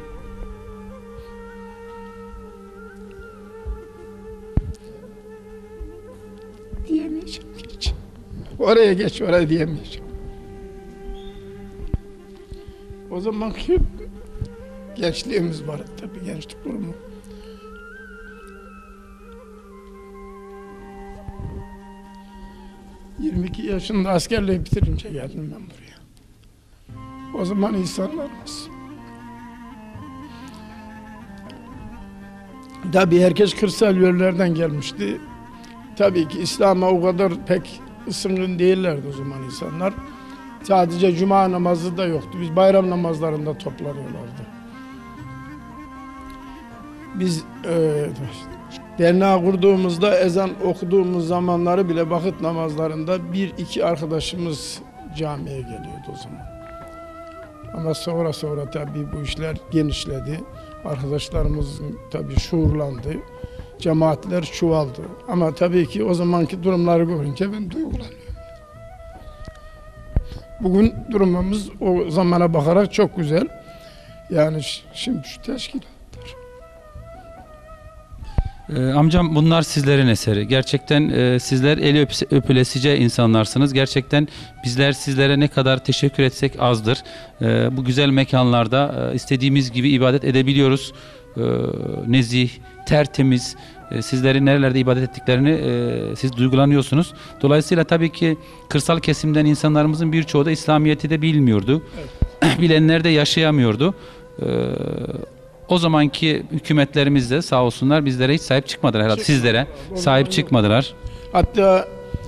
Diyemeyeceğim geç. Oraya geç, oraya diyemeyeceğim. O zamanki gençliğimiz var tabii, gençlik durumu. ...22 yaşında askerliği bitirince geldim ben buraya. O zaman insanlarımız... Tabii herkes kırsal yerlerden gelmişti. Tabii ki İslam'a o kadar pek ısıngın değillerdi o zaman insanlar. Sadece cuma namazı da yoktu. Biz bayram namazlarında toplanıyorlardı. Biz derneği kurduğumuzda ezan okuduğumuz zamanları bile vakit namazlarında bir iki arkadaşımız camiye geliyordu o zaman. Ama sonra tabii bu işler genişledi. Arkadaşlarımız tabii şuurlandı. Cemaatler çoğaldı. Ama tabii ki o zamanki durumları görünce ben duygulanıyorum. Bugün durumumuz o zamana bakarak çok güzel. Yani şimdi şu teşkilatlar. Amcam bunlar sizlerin eseri. Gerçekten sizler eli öpülesice insanlarsınız. Gerçekten bizler sizlere ne kadar teşekkür etsek azdır. Bu güzel mekanlarda istediğimiz gibi ibadet edebiliyoruz. Nezih, tertemiz. Sizlerin nerelerde ibadet ettiklerini siz duygulanıyorsunuz. Dolayısıyla tabii ki kırsal kesimden insanlarımızın birçoğu da İslamiyet'i de bilmiyordu. Evet. Bilenler de yaşayamıyordu. O zamanki hükümetlerimiz de sağ olsunlar bizlere hiç sahip çıkmadılar herhalde. Sizlere sahip çıkmadılar. Hatta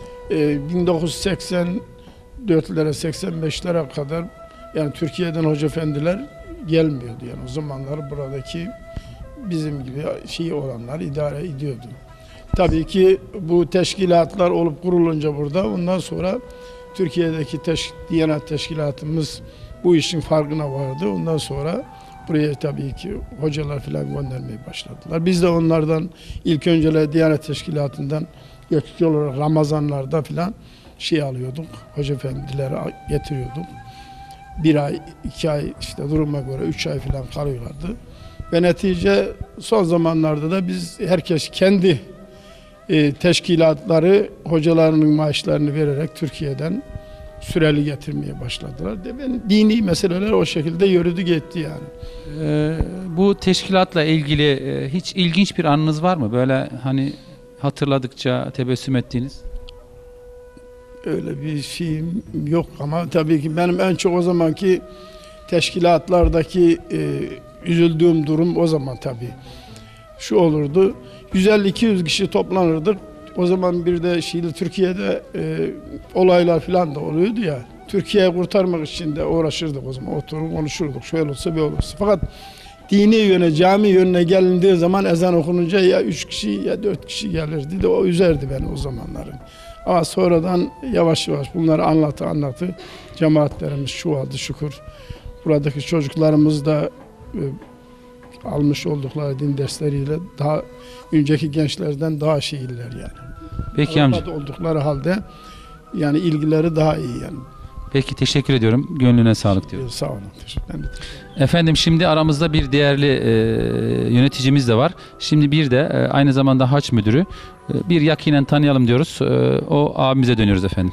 1984'lere 85'lere kadar yani Türkiye'den hoca efendiler gelmiyordu. Yani o zamanlar buradaki bizim gibi olanlar idare ediyordu. Tabii ki bu teşkilatlar olup kurulunca burada ondan sonra Türkiye'deki Diyanet Teşkilatımız bu işin farkına vardı. Ondan sonra buraya tabii ki hocalar falan göndermeye başladılar. Biz de onlardan ilk önceler Diyanet Teşkilatı'ndan geçici olarak Ramazanlarda falan alıyorduk. Hoca efendileri getiriyorduk. 1 ay, 2 ay işte duruma göre 3 ay falan kalıyorlardı. Ve netice son zamanlarda da biz herkes kendi teşkilatları hocalarının maaşlarını vererek Türkiye'den süreli getirmeye başladılar. Dini meseleler o şekilde yürüdü gitti yani. Bu teşkilatla ilgili hiç ilginç bir anınız var mı? Böyle hani hatırladıkça tebessüm ettiğiniz? Öyle bir şeyim yok ama tabii ki benim en çok o zamanki teşkilatlardaki üzüldüğüm durum o zaman tabii. Şu olurdu, 150-200 kişi toplanırdık. O zaman bir de Türkiye'de olaylar falan da oluyordu ya. Türkiye'yi kurtarmak için de uğraşırdık o zaman. Oturup konuşurduk. Şöyle olsa böyle olsa. Fakat dini yöne, cami yönüne gelindiği zaman ezan okununca ya 3 kişi ya 4 kişi gelirdi de o üzerdi beni o zamanların. Ama sonradan yavaş yavaş bunları anlatı cemaatlerimiz çoğaldı şükür. Buradaki çocuklarımız da almış oldukları din dersleriyle daha önceki gençlerden daha iyiler yani. Peki amca. Oldukları halde yani ilgileri daha iyi yani. Peki teşekkür ediyorum. Gönlüne sağlık diyorum. Sağ olun. Efendim şimdi aramızda bir değerli yöneticimiz de var. Şimdi bir de aynı zamanda haç müdürü. Bir yakinen tanıyalım diyoruz. O abimize dönüyoruz efendim.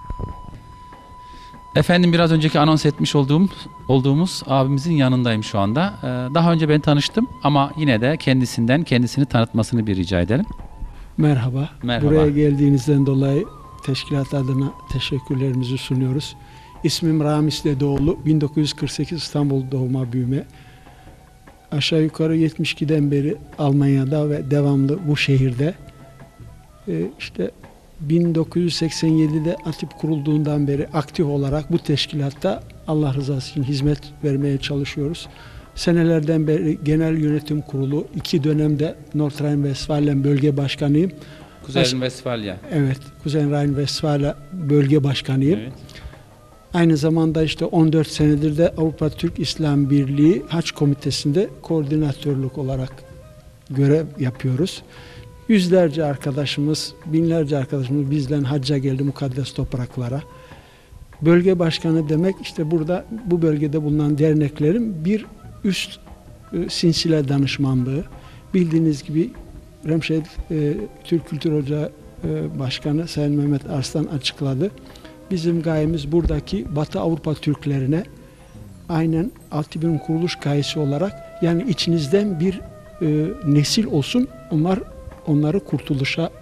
Efendim biraz önceki anons etmiş olduğumuz abimizin yanındayım şu anda. Daha önce ben tanıştım ama yine de kendisini tanıtmasını bir rica edelim. Merhaba. Merhaba. Buraya geldiğinizden dolayı teşkilat adına teşekkürlerimizi sunuyoruz. İsmim Ramiz Dedeoğlu. 1948 İstanbul doğma büyüme. Aşağı yukarı 72'den beri Almanya'da ve devamlı bu şehirde. İşte 1987'de ATİP kurulduğundan beri aktif olarak bu teşkilatta Allah rızası için hizmet vermeye çalışıyoruz. Senelerden beri Genel Yönetim Kurulu, 2 dönemde North Rhine-Westfalen Bölge Başkanıyım. Kuzey Rhine-Westfalia. Evet, Kuzey Rhine-Westfalia Bölge Başkanıyım. Aynı zamanda işte 14 senedir de Avrupa Türk İslam Birliği Haç Komitesi'nde koordinatörlük olarak görev yapıyoruz. Yüzlerce arkadaşımız, binlerce arkadaşımız bizden hacca geldi mukaddes topraklara. Bölge başkanı demek işte burada bu bölgede bulunan derneklerin bir üst sinsile danışmanlığı. Bildiğiniz gibi Remşehir Türk Kültür Ocağı Başkanı Sayın Mehmet Arslan açıkladı. Bizim gayemiz buradaki Batı Avrupa Türklerine aynen Altınbir'in kuruluş gayesi olarak yani içinizden bir nesil olsun, onları kurtuluşa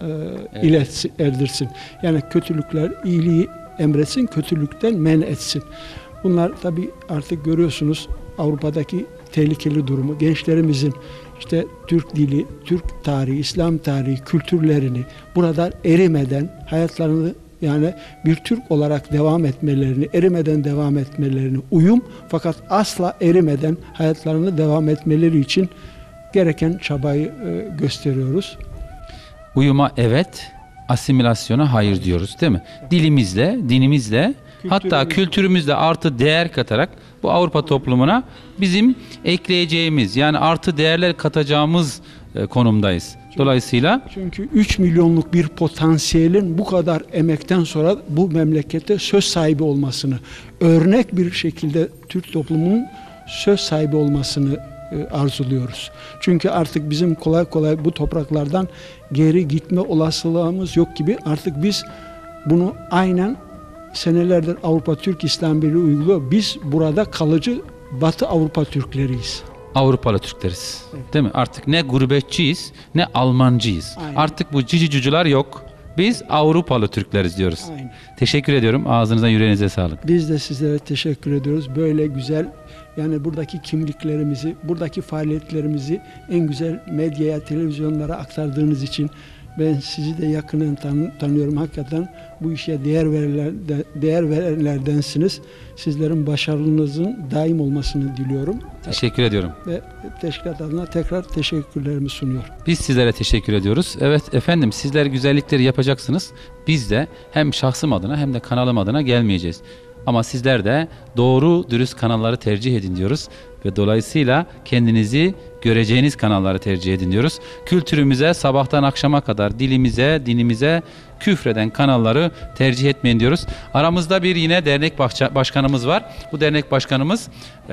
erdirsin. Yani kötülükler, iyiliği emretsin, kötülükten men etsin. Bunlar tabii artık görüyorsunuz Avrupa'daki tehlikeli durumu. Gençlerimizin işte Türk dili, Türk tarihi, İslam tarihi, kültürlerini burada erimeden hayatlarını yani bir Türk olarak devam etmelerini, erimeden devam etmelerini, uyum fakat asla erimeden hayatlarını devam etmeleri için gereken çabayı gösteriyoruz. Uyuma evet, asimilasyona hayır diyoruz değil mi? Dilimizle, dinimizle, hatta kültürümüzle artı değer katarak bu Avrupa toplumuna bizim ekleyeceğimiz yani artı değerler katacağımız konumdayız. Dolayısıyla çünkü 3 milyonluk bir potansiyelin bu kadar emekten sonra bu memlekette söz sahibi olmasını, örnek bir şekilde Türk toplumunun söz sahibi olmasını arzuluyoruz. Çünkü artık bizim kolay kolay bu topraklardan geri gitme olasılığımız yok gibi artık biz bunu aynen senelerdir Avrupa Türk İslam Birliği uyguluyor. Biz burada kalıcı Batı Avrupa Türkleriyiz. Avrupalı Türkleriz. Evet. Değil mi? Artık ne gurbetçiyiz ne Almancıyız. Aynen. Artık bu cici cucular yok. Biz Avrupalı Türkleriz diyoruz. Aynen. Teşekkür ediyorum. Ağzınıza yüreğinize sağlık. Biz de sizlere teşekkür ediyoruz. Böyle güzel yani buradaki kimliklerimizi, buradaki faaliyetlerimizi en güzel medyaya, televizyonlara aktardığınız için ben sizi de yakından tanıyorum. Hakikaten bu işe değer verenlerdensiniz. Sizlerin başarınızın daim olmasını diliyorum. Teşekkür ediyorum. Ve teşkilat adına tekrar teşekkürlerimi sunuyorum. Biz sizlere teşekkür ediyoruz. Evet efendim sizler güzellikleri yapacaksınız. Biz de hem şahsım adına hem de kanalım adına gelmeyeceğiz. Ama sizler de doğru dürüst kanalları tercih edin diyoruz. Ve dolayısıyla kendinizi göreceğiniz kanalları tercih edin diyoruz. Kültürümüze sabahtan akşama kadar dilimize, dinimize küfreden kanalları tercih etmeyin diyoruz. Aramızda bir yine dernek başkanımız var. Bu dernek başkanımız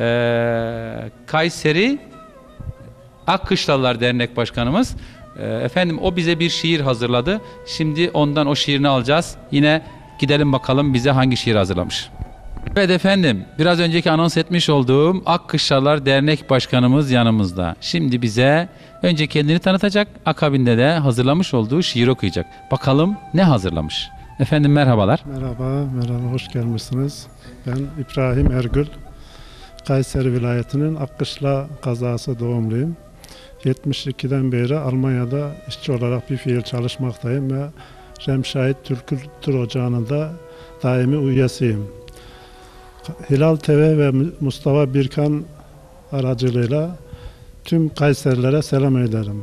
Kayseri Akkışlalılar Dernek Başkanımız. Efendim o bize bir şiir hazırladı. Şimdi ondan o şiirini alacağız. Yine gidelim bakalım bize hangi şiir hazırlamış. Evet efendim, biraz önceki anons etmiş olduğum Akkışlalılar Dernek Başkanımız yanımızda. Şimdi bize önce kendini tanıtacak, akabinde de hazırlamış olduğu şiir okuyacak. Bakalım ne hazırlamış? Efendim merhabalar. Merhaba, hoş gelmişsiniz. Ben İbrahim Ergül, Kayseri vilayetinin Akkışla kazası doğumluyum. 72'den beri Almanya'da işçi olarak bir fiil çalışmaktayım ve Remşehir Türk Kültür Ocağı'nın da daimi üyesiyim. Hilal TV ve Mustafa Birkan aracılığıyla tüm Kayserilere selam ederim.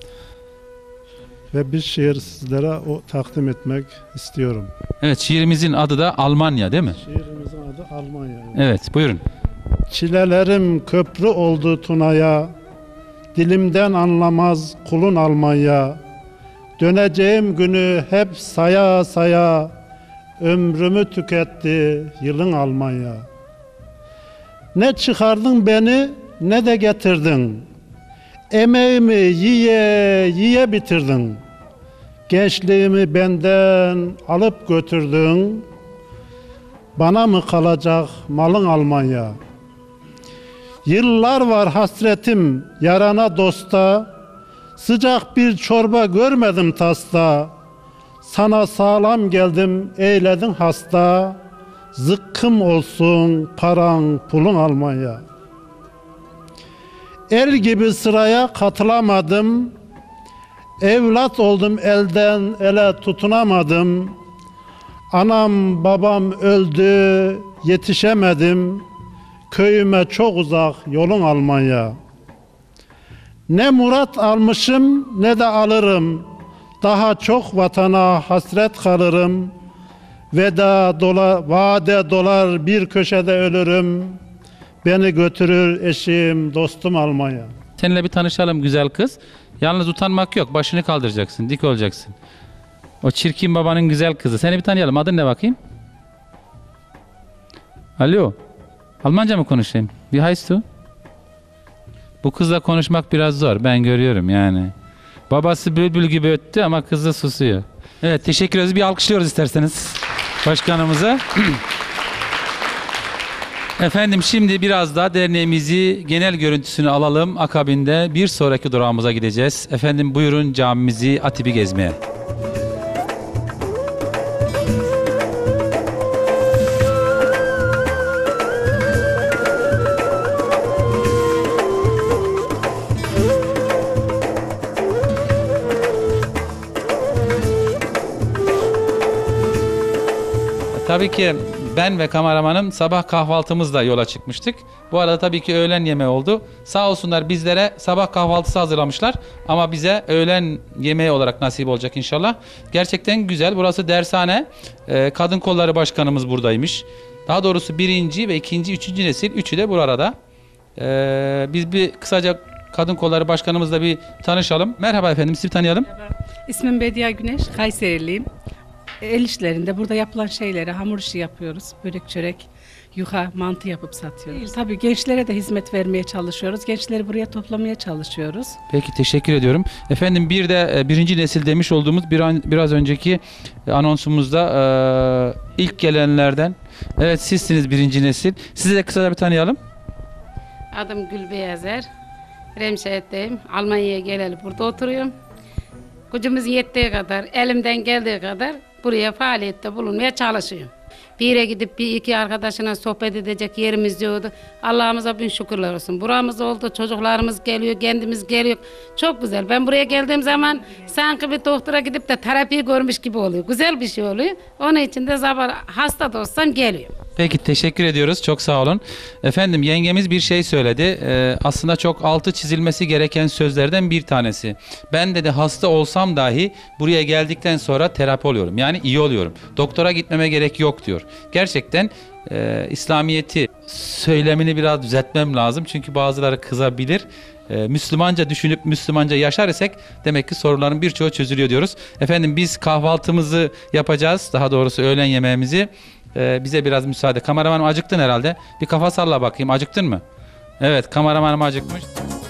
Ve bir şiir sizlere takdim etmek istiyorum. Evet, şiirimizin adı da Almanya değil mi? Şiirimizin adı Almanya. Evet, buyurun. Çilelerim köprü oldu Tuna'ya, dilimden anlamaz kulun Almanya. Döneceğim günü hep saya saya, ömrümü tüketti yılın Almanya. Ne çıkardın beni ne de getirdin, emeğimi yiye yiye bitirdin. Gençliğimi benden alıp götürdün, bana mı kalacak malın Almanya? Yıllar var hasretim yarana dosta, sıcak bir çorba görmedim tasta. Sana sağlam geldim eyledin hasta, zıkkım olsun paran pulun Almanya. El gibi sıraya katılamadım, evlat oldum elden ele tutunamadım. Anam babam öldü yetişemedim, köyüme çok uzak yolun Almanya. Ne murat almışım ne de alırım, daha çok vatana hasret kalırım. Veda dolar, vade dolar bir köşede ölürüm. Beni götürür eşim, dostum Almanya. Seninle bir tanışalım güzel kız. Yalnız utanmak yok. Başını kaldıracaksın. Dik olacaksın. O çirkin babanın güzel kızı. Seni bir tanıyalım. Adın ne bakayım? Alo. Almanca mı konuşayım? Wie heißt du? Bu kızla konuşmak biraz zor. Ben görüyorum yani. Babası bülbül gibi öttü ama kız da susuyor. Evet, teşekkür ederiz. Bir alkışlıyoruz isterseniz başkanımıza. Efendim şimdi biraz daha derneğimizi genel görüntüsünü alalım. Akabinde bir sonraki durağımıza gideceğiz. Efendim buyurun camimizi, Atib'i gezmeye. Tabii ki ben ve kameramanım sabah kahvaltımızla yola çıkmıştık. Bu arada tabii ki öğlen yemeği oldu. Sağ olsunlar bizlere sabah kahvaltısı hazırlamışlar. Ama bize öğlen yemeği olarak nasip olacak inşallah. Gerçekten güzel. Burası dershane. Kadın Kolları Başkanımız buradaymış. Daha doğrusu birinci ve ikinci, üçüncü nesil. Üçü de burada. Biz bir kısaca Kadın Kolları Başkanımızla bir tanışalım. Merhaba efendim, sizi tanıyalım. Merhaba. İsmim Bediye Güneş, Kayseriliyim. El işlerinde burada yapılan şeyleri, hamur işi yapıyoruz. Börek, çörek, yuha, mantı yapıp satıyoruz. Tabii gençlere de hizmet vermeye çalışıyoruz. Gençleri buraya toplamaya çalışıyoruz. Peki, teşekkür ediyorum. Efendim bir de birinci nesil demiş olduğumuz biraz önceki anonsumuzda ilk gelenlerden. Evet, sizsiniz birinci nesil. Sizi de kısaca bir tanıyalım. Adım Gülbeyazer. Remşehir'deyim. Almanya'ya geleli burada oturuyorum. Gücümüz yettiği kadar, elimden geldiği kadar buraya faaliyette bulunmaya çalışıyorum. Bir yere gidip bir iki arkadaşına sohbet edecek yerimiz yoktu. Allah'ımıza bin şükürler olsun. Buramız oldu, çocuklarımız geliyor, kendimiz geliyor. Çok güzel. Ben buraya geldiğim zaman sanki bir doktora gidip de terapiyi görmüş gibi oluyor. Güzel bir şey oluyor. Onun için de sabah hasta da olsam geliyorum. Peki, teşekkür ediyoruz. Çok sağ olun. Efendim yengemiz bir şey söyledi. Aslında çok altı çizilmesi gereken sözlerden bir tanesi. Ben dedi hasta olsam dahi buraya geldikten sonra terapi oluyorum. Yani iyi oluyorum. Doktora gitmeme gerek yok diyor. Gerçekten İslamiyet'i söylemini biraz düzeltmem lazım. Çünkü bazıları kızabilir. Müslümanca düşünüp Müslümanca yaşar isek demek ki sorunların birçoğu çözülüyor diyoruz. Efendim biz kahvaltımızı yapacağız. Daha doğrusu öğlen yemeğimizi. Bize biraz müsaade. Kameramanım acıktın herhalde. Bir kafa salla bakayım. Acıktın mı? Evet, kameramanım acıkmış.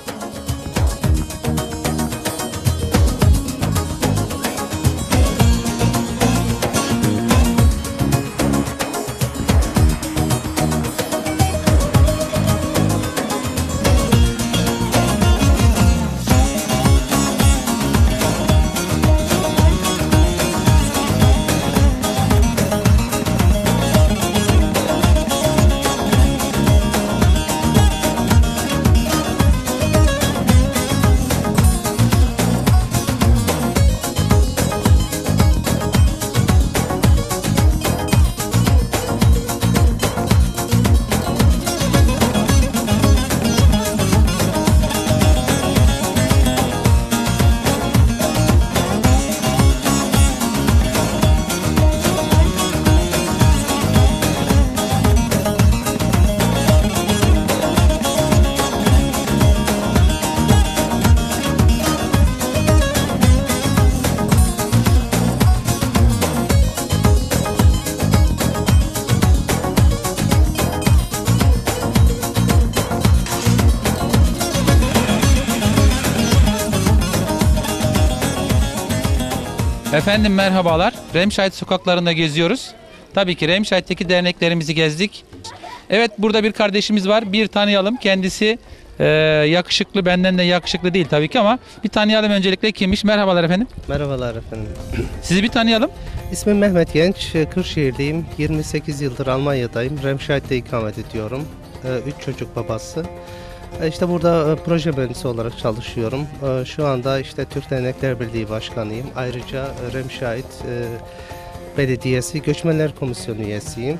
Efendim merhabalar. Remşehir sokaklarında geziyoruz. Tabii ki Remşehir'teki derneklerimizi gezdik. Evet, burada bir kardeşimiz var. Bir tanıyalım. Kendisi yakışıklı, benden de yakışıklı değil tabii ki ama bir tanıyalım öncelikle kimmiş? Merhabalar efendim. Merhabalar efendim. Sizi bir tanıyalım. İsmim Mehmet Genç, Kırşehir'deyim. 28 yıldır Almanya'dayım. Remşehir'de ikamet ediyorum. 3 çocuk babası. İşte burada proje mühendisi olarak çalışıyorum. Şu anda işte Türk Dernekler Birliği Başkanıyım. Ayrıca Remşehir Belediyesi Göçmenler Komisyonu üyesiyim.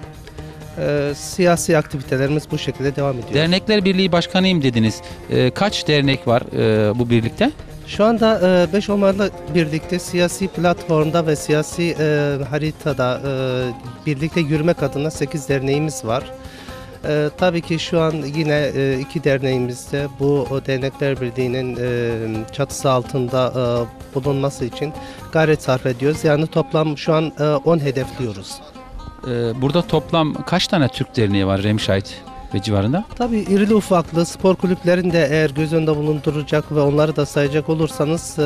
Siyasi aktivitelerimiz bu şekilde devam ediyor. Dernekler Birliği Başkanıyım dediniz. Kaç dernek var bu birlikte? Şu anda 5 olmayla birlikte siyasi platformda ve siyasi haritada birlikte yürümek adına 8 derneğimiz var. Tabii ki şu an yine 2 derneğimizde bu Dernekler Birliği'nin çatısı altında bulunması için gayret sarf ediyoruz. Yani toplam şu an 10 hedefliyoruz. Burada toplam kaç tane Türk derneği var Remşahit ve civarında? Tabii irili ufaklı spor kulüplerini de eğer göz önünde bulunduracak ve onları da sayacak olursanız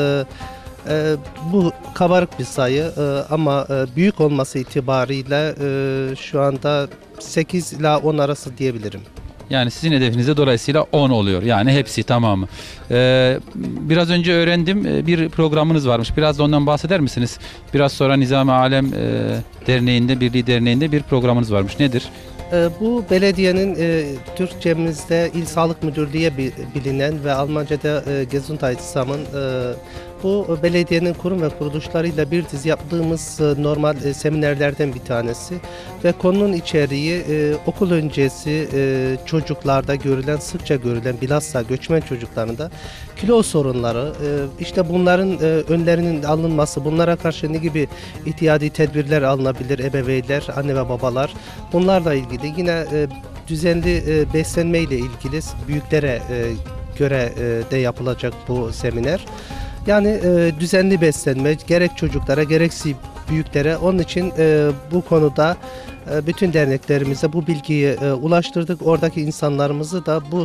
bu kabarık bir sayı ama büyük olması itibariyle şu anda 8 ila 10 arası diyebilirim. Yani sizin hedefinizde dolayısıyla 10 oluyor. Yani hepsi tamamı. Biraz önce öğrendim bir programınız varmış. Biraz da ondan bahseder misiniz? Biraz sonra Nizam-ı Alem Derneği'nde, Birliği Derneği'nde bir programınız varmış. Nedir? Bu belediyenin Türkçemizde İl Sağlık Müdürlüğü bilinen ve Almanca'da Gesundheitsam'ın bu belediyenin kurum ve kuruluşlarıyla bir dizi yaptığımız normal seminerlerden bir tanesi ve konunun içeriği okul öncesi çocuklarda görülen, sıkça görülen bilhassa göçmen çocuklarında kilo sorunları, işte bunların önlerinin alınması, bunlara karşı ne gibi ihtiyadi tedbirler alınabilir ebeveynler, anne ve babalar, bunlarla ilgili yine düzenli beslenme ile ilgili büyüklere göre de yapılacak bu seminer. Yani düzenli beslenme gerek çocuklara gerekse büyüklere, onun için bu konuda bütün derneklerimize bu bilgiyi ulaştırdık. Oradaki insanlarımızı da bu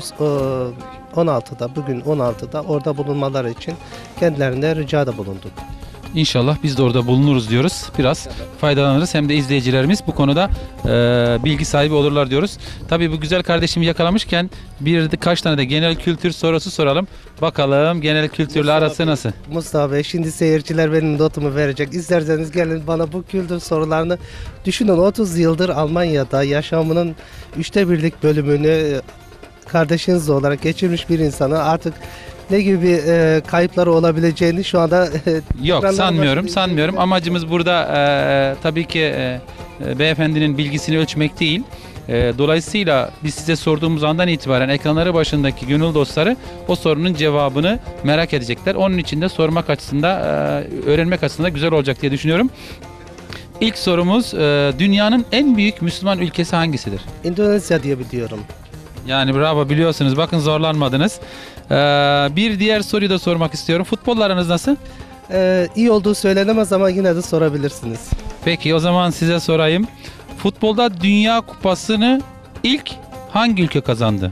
16'da, bugün 16'da orada bulunmaları için kendilerine ricada bulunduk. İnşallah biz de orada bulunuruz diyoruz. Biraz faydalanırız. Hem de izleyicilerimiz bu konuda bilgi sahibi olurlar diyoruz. Tabii bu güzel kardeşimi yakalamışken kaç tane de genel kültür sorusu soralım. Bakalım genel kültürle arası nasıl? Mustafa Bey, şimdi seyirciler benim notumu verecek. İsterseniz gelin bana bu kültür sorularını düşünün. 30 yıldır Almanya'da yaşamının 1/3 bölümünü kardeşiniz olarak geçirmiş bir insana artık ne gibi kayıpları olabileceğini şu anda yok sanmıyorum. Amacımız burada tabii ki beyefendinin bilgisini ölçmek değil. Dolayısıyla biz size sorduğumuz andan itibaren ekranları başındaki gönül dostları o sorunun cevabını merak edecekler. Onun için de sormak açısından, öğrenmek açısından güzel olacak diye düşünüyorum. İlk sorumuz, dünyanın en büyük Müslüman ülkesi hangisidir? Endonezya diye biliyorum. Yani bravo, biliyorsunuz. Bakın zorlanmadınız. Bir diğer soruyu da sormak istiyorum. Futbolla aranız nasıl? İyi olduğu söylenemez ama yine de sorabilirsiniz. Peki o zaman size sorayım. Futbolda Dünya Kupası'nı ilk hangi ülke kazandı?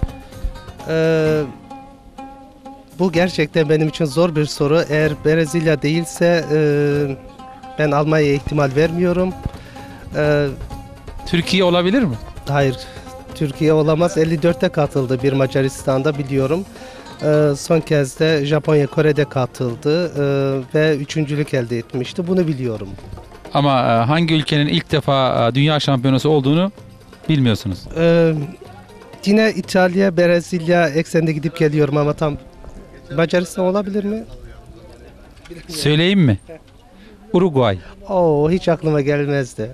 Bu gerçekten benim için zor bir soru. Eğer Brezilya değilse ben Almanya'ya ihtimal vermiyorum. Türkiye olabilir mi? Hayır. Türkiye olamaz. 54'te katıldı bir Macaristan'da biliyorum. Son kez de Japonya, Kore'de katıldı ve üçüncülük elde etmişti. Bunu biliyorum. Ama hangi ülkenin ilk defa dünya şampiyonası olduğunu bilmiyorsunuz. Yine İtalya, Brezilya ekseninde gidip geliyorum ama tam Macaristan olabilir mi? Söyleyeyim mi? Uruguay. Hiç aklıma gelmezdi.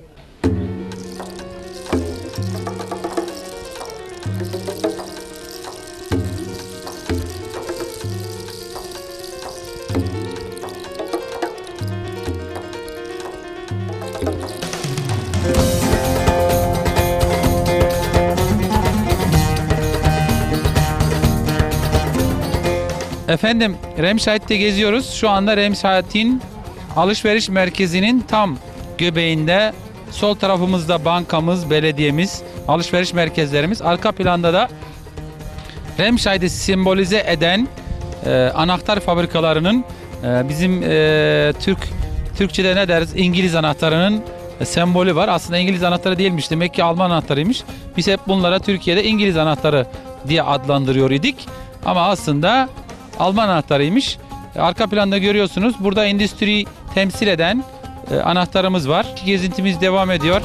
Efendim, Remşahit'te geziyoruz. Şu anda Remşahit'in alışveriş merkezinin tam göbeğinde. Sol tarafımızda bankamız, belediyemiz, alışveriş merkezlerimiz. Arka planda da Remşahit'i sembolize eden anahtar fabrikalarının bizim Türkçe'de ne deriz? İngiliz anahtarının sembolü var. Aslında İngiliz anahtarı değilmiş. Demek ki Alman anahtarıymış. Biz hep bunlara Türkiye'de İngiliz anahtarı diye adlandırıyor idik. Ama aslında Alman anahtarıymış. Arka planda görüyorsunuz. Burada endüstriyi temsil eden anahtarımız var. Gezintimiz devam ediyor.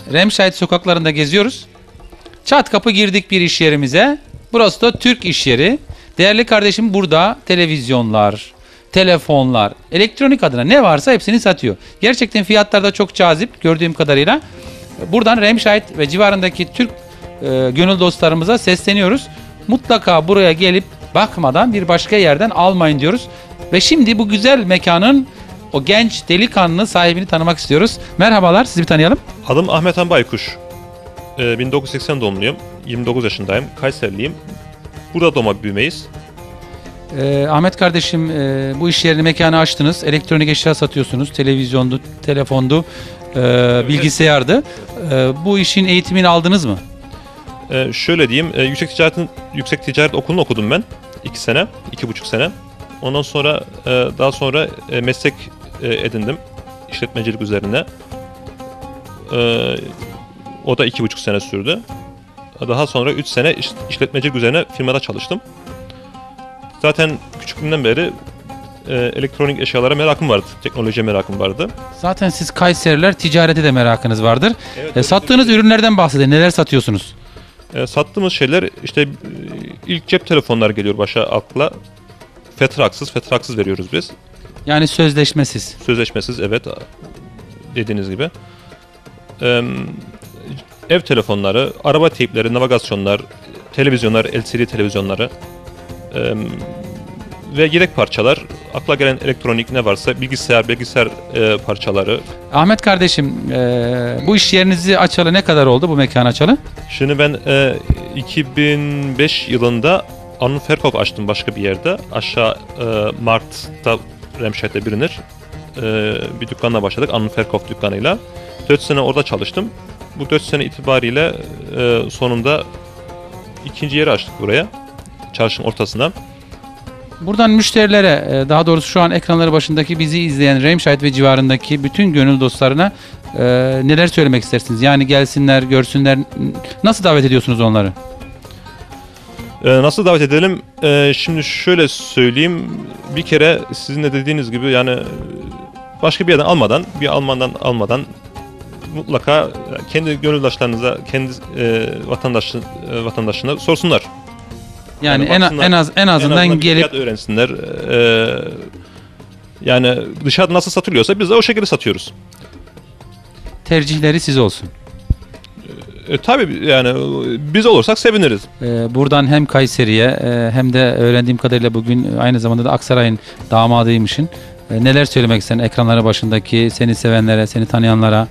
Remşahit sokaklarında geziyoruz. Çat kapı girdik bir iş yerimize. Burası da Türk iş yeri. Değerli kardeşim burada televizyonlar, telefonlar, elektronik adına ne varsa hepsini satıyor. Gerçekten fiyatlar da çok cazip gördüğüm kadarıyla. Buradan Remşahit ve civarındaki Türk gönül dostlarımıza sesleniyoruz. Mutlaka buraya gelip bakmadan bir başka yerden almayın diyoruz. Ve şimdi bu güzel mekanın o genç delikanlı sahibini tanımak istiyoruz. Merhabalar, sizi bir tanıyalım. Adım Ahmet Han Baykuş. 1980 doğumluyum. 29 yaşındayım. Kayserliyim. Burada doğma büyümeyiz. Ahmet kardeşim, bu iş yerini, mekanı açtınız. Elektronik eşya satıyorsunuz. Televizyondu, telefondu, bilgisayardı. Bu işin eğitimini aldınız mı? Şöyle diyeyim, yüksek ticaret okulunu okudum ben. 2 sene, 2,5 sene. Ondan sonra daha sonra meslek edindim. İşletmecilik üzerine. O da 2,5 sene sürdü. Daha sonra 3 sene işletmecilik üzerine firmada çalıştım. Zaten küçüklüğümden beri elektronik eşyalara merakım vardı. Teknolojiye merakım vardı. Zaten siz Kayseriler ticarete de merakınız vardır. Evet, sattığınız ürünlerden bahsedin. Neler satıyorsunuz? Sattığımız şeyler işte ilk cep telefonları geliyor başa akla. Fetraksız veriyoruz biz. Yani sözleşmesiz. Sözleşmesiz, evet. Dediğiniz gibi. Ev telefonları, araba teypleri, navigasyonlar, televizyonlar, LCD televizyonları ve yedek parçalar, akla gelen elektronik ne varsa, bilgisayar parçaları. Ahmet kardeşim, bu iş yerinizi açalı ne kadar oldu, bu mekanı açalı? Şimdi ben 2005 yılında Annenverkauf açtım başka bir yerde. Aşağı Mart'ta Remşahit'te bilinir. Bir dükkanla başladık, Annenverkauf dükkanıyla. 4 sene orada çalıştım. Bu 4 sene itibariyle sonunda ikinci yeri açtık buraya. Çarşının ortasına. Buradan müşterilere, daha doğrusu şu an ekranları başındaki bizi izleyen Remşahit ve civarındaki bütün gönül dostlarına neler söylemek istersiniz? Yani gelsinler, görsünler. Nasıl davet ediyorsunuz onları? Nasıl davet edelim? Şimdi şöyle söyleyeyim. Bir kere sizin de dediğiniz gibi yani başka bir yerden almadan, bir Alman'dan almadan mutlaka kendi gönüldaşlarınıza, kendi vatandaşına sorsunlar. Yani en azından gelip öğrensinler. Yani dışarıda nasıl satılıyorsa biz de o şekilde satıyoruz. Tercihleri siz olsun. Tabii yani biz olursak seviniriz. Buradan hem Kayseri'ye hem de öğrendiğim kadarıyla bugün aynı zamanda da Aksaray'ın damadıymışsın. Neler söylemek istersin ekranları başındaki seni sevenlere, seni tanıyanlara?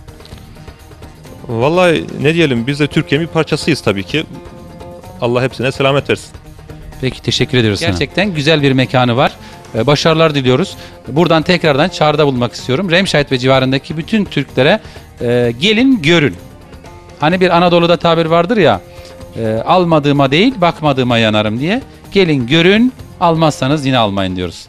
Vallahi ne diyelim, biz de Türkiye'nin bir parçasıyız tabii ki. Allah hepsine selamet versin. Peki, teşekkür ediyoruz sana. Gerçekten güzel bir mekanı var. Başarılar diliyoruz. Buradan tekrardan çağrıda bulmak istiyorum. Remşahit ve civarındaki bütün Türklere gelin görün. Hani bir Anadolu'da tabir vardır ya, almadığıma değil bakmadığıma yanarım diye. Gelin görün, almazsanız yine almayın diyoruz.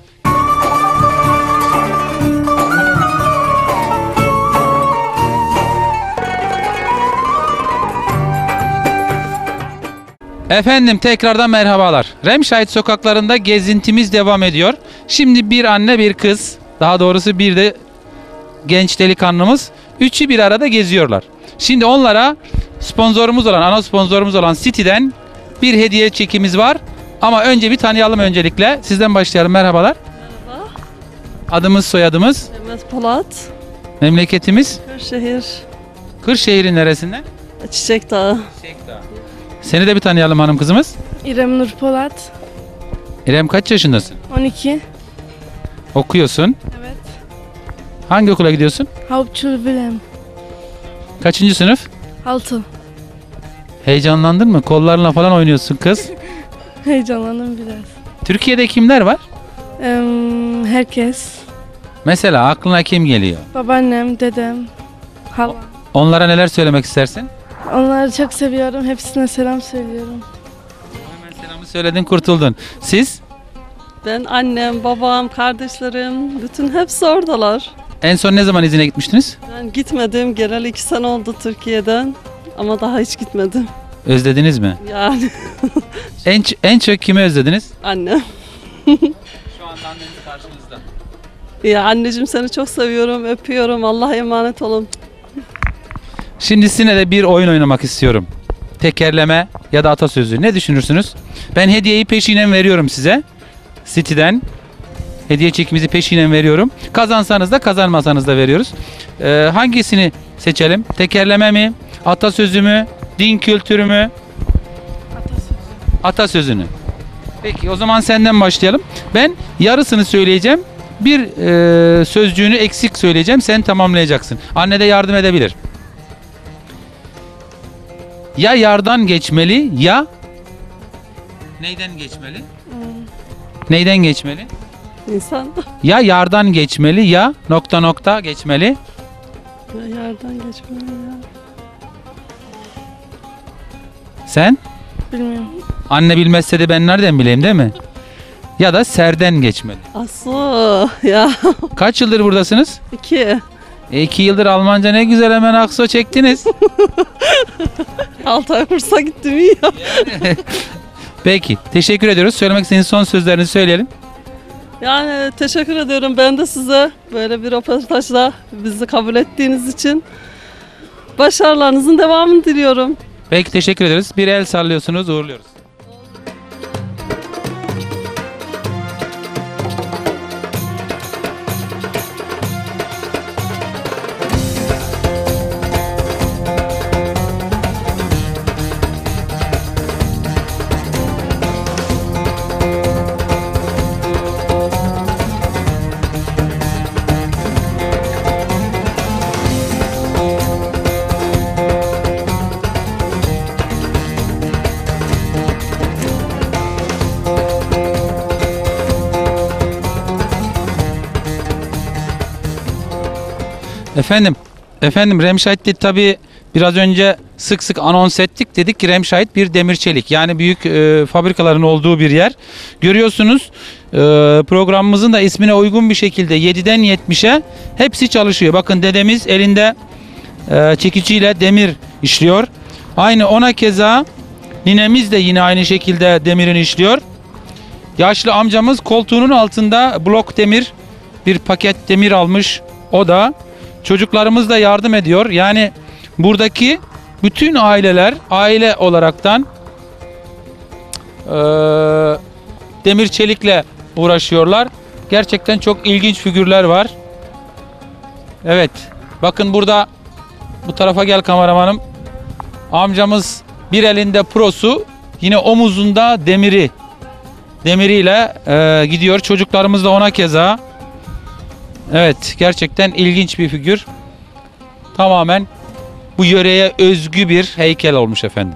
Efendim tekrardan merhabalar. Remşahit sokaklarında gezintimiz devam ediyor. Şimdi bir anne bir kız, daha doğrusu bir de genç delikanlımız, üçü bir arada geziyorlar. Şimdi onlara sponsorumuz olan, ana sponsorumuz olan City'den bir hediye çekimiz var. Ama önce bir tanıyalım öncelikle. Sizden başlayalım. Merhabalar. Merhaba. Adımız, soyadımız? Mehmet Polat. Memleketimiz? Kırşehir. Kırşehir'in neresinden? Çiçek Dağı. Seni de bir tanıyalım hanım kızımız. İrem Nur Polat. İrem, kaç yaşındasın? 12. Okuyorsun. Evet. Hangi okula gidiyorsun? Hauptschulbülem. Kaçıncı sınıf? 6. Heyecanlandın mı? Kollarla falan oynuyorsun kız. Heyecanlandım biraz. Türkiye'de kimler var? Herkes. Mesela aklına kim geliyor? Babaannem, dedem, halam. Onlara neler söylemek istersin? Onları çok seviyorum. Hepsine selam söylüyorum. Selamı söyledin, kurtuldun. Siz? Ben annem, babam, kardeşlerim, bütün hepsi oradalar. En son ne zaman izine gitmiştiniz? Ben gitmedim. Genel 2 sene oldu Türkiye'den. Ama daha hiç gitmedim. Özlediniz mi? Yani. En çok kimi özlediniz? Annem. Şu anda anneniz karşınızda. Ya anneciğim, seni çok seviyorum, öpüyorum. Allah'a emanet olun. Şimdi sizinle de bir oyun oynamak istiyorum. Tekerleme ya da atasözü. Ne düşünürsünüz? Ben hediyeyi peşinen veriyorum size. City'den. Hediye çekimizi peşinen veriyorum. Kazansanız da kazanmasanız da veriyoruz. Hangisini seçelim? Tekerleme mi? Atasözü mü? Din kültürü mü? Atasözünü. Peki o zaman senden başlayalım. Ben yarısını söyleyeceğim. Bir sözcüğünü eksik söyleyeceğim. Sen tamamlayacaksın. Anne de yardım edebilir. Ya yardan geçmeli ya neyden geçmeli? Neyden geçmeli? İnsan Ya yardan geçmeli ya nokta nokta geçmeli. ya yerden geçmeli ya. Sen? Bilmiyorum. Anne bilmezse de ben nereden bileyim değil mi? Ya da serden geçmeli. Asu ya. Kaç yıldır buradasınız? 2. 2 yıldır Almanca ne güzel hemen akso çektiniz. 6 ay kursa gittim iyi ya. Peki teşekkür ediyoruz. Söylemek istediğiniz son sözlerinizi söyleyelim. Yani teşekkür ediyorum ben de size böyle bir röportajla bizi kabul ettiğiniz için. Başarılarınızın devamını diliyorum. Peki teşekkür ederiz. Bir el sallıyorsunuz, uğurluyoruz. Efendim Remşahit'te tabii biraz önce sık sık anons ettik. Dedik ki Remşahit bir demir çelik. Yani büyük fabrikaların olduğu bir yer. Görüyorsunuz programımızın da ismine uygun bir şekilde 7'den 70'e hepsi çalışıyor. Bakın dedemiz elinde çekiciyle demir işliyor. Aynı ona keza ninemiz de yine aynı şekilde demirini işliyor. Yaşlı amcamız koltuğunun altında blok demir bir paket demir almış. O da çocuklarımız da yardım ediyor. Yani buradaki bütün aileler aile olaraktan demir çelikle uğraşıyorlar. Gerçekten çok ilginç figürler var. Evet. Bakın burada bu tarafa gel kameramanım. Amcamız bir elinde prosu, yine omuzunda demiriyle gidiyor. Çocuklarımız da ona keza. Evet, gerçekten ilginç bir figür. Tamamen bu yöreye özgü bir heykel olmuş efendim.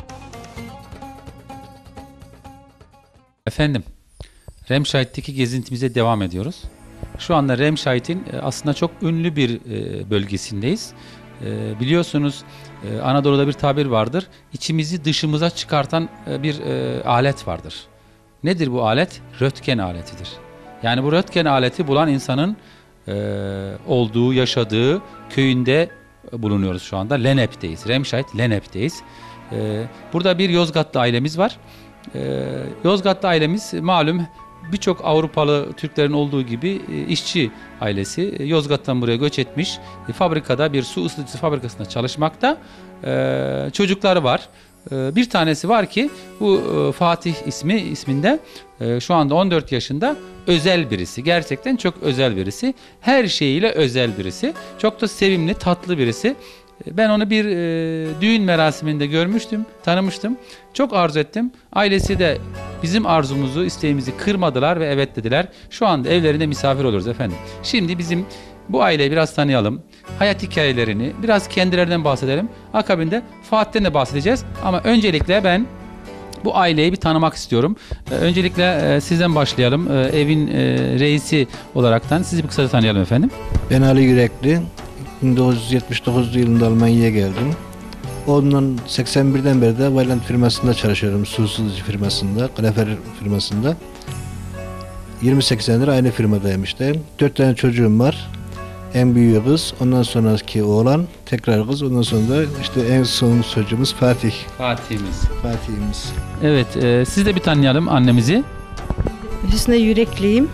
Efendim, Remşahit'teki gezintimize devam ediyoruz. Şu anda Remşahit'in aslında çok ünlü bir bölgesindeyiz. Biliyorsunuz Anadolu'da bir tabir vardır. İçimizi dışımıza çıkartan bir alet vardır. Nedir bu alet? Röntgen aletidir. Yani bu röntgen aleti bulan insanın olduğu, yaşadığı köyünde bulunuyoruz şu anda. Lenep'teyiz. Remşahit Lenep'teyiz. Burada bir Yozgatlı ailemiz var. Yozgatlı ailemiz malum birçok Avrupalı Türklerin olduğu gibi işçi ailesi. Yozgat'tan buraya göç etmiş. Fabrikada bir su ısıtıcısı fabrikasında çalışmakta. Çocukları var. Bir tanesi var ki bu Fatih isminde şu anda 14 yaşında, özel birisi. Gerçekten çok özel birisi. Her şeyiyle özel birisi. Çok da sevimli, tatlı birisi. Ben onu bir düğün merasiminde görmüştüm, tanımıştım. Çok arzu ettim. Ailesi de bizim arzumuzu, isteğimizi kırmadılar ve evet dediler. Şu anda evlerinde misafir oluruz efendim. Şimdi bizim bu aileyi biraz tanıyalım. Hayat hikayelerini, biraz kendilerinden bahsedelim. Akabinde Fatih'ten de bahsedeceğiz. Ama öncelikle ben bu aileyi bir tanımak istiyorum. Öncelikle sizden başlayalım. Evin reisi olaraktan sizi bir kısaca tanıyalım efendim. Ben Ali Yürekli. 1979 yılında Almanya'ya geldim. Ondan 81'den beri de Vaillant firmasında çalışıyorum. Su ısıtıcı firmasında, Kalefer firmasında. 28 senedir aynı firmadayım işte. 4 tane çocuğum var. En büyüğü kız, ondan sonraki oğlan, tekrar kız, ondan sonra da işte en son çocuğumuz Fatih. Fatih'imiz. Evet, siz de bir tanıyalım annemizi. Hüsnü Yürekliyim.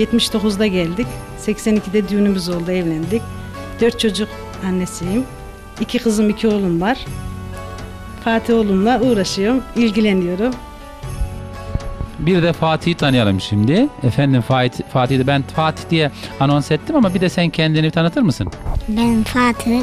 79'da geldik. 82'de düğünümüz oldu, evlendik. 4 çocuk annesiyim. 2 kızım 2 oğlum var. Fatih oğlumla uğraşıyorum, ilgileniyorum. Bir de Fatih'i tanıyalım şimdi. Efendim Fatih'i ben Fatih diye anons ettim ama bir de sen kendini tanıtır mısın? Ben Fatih.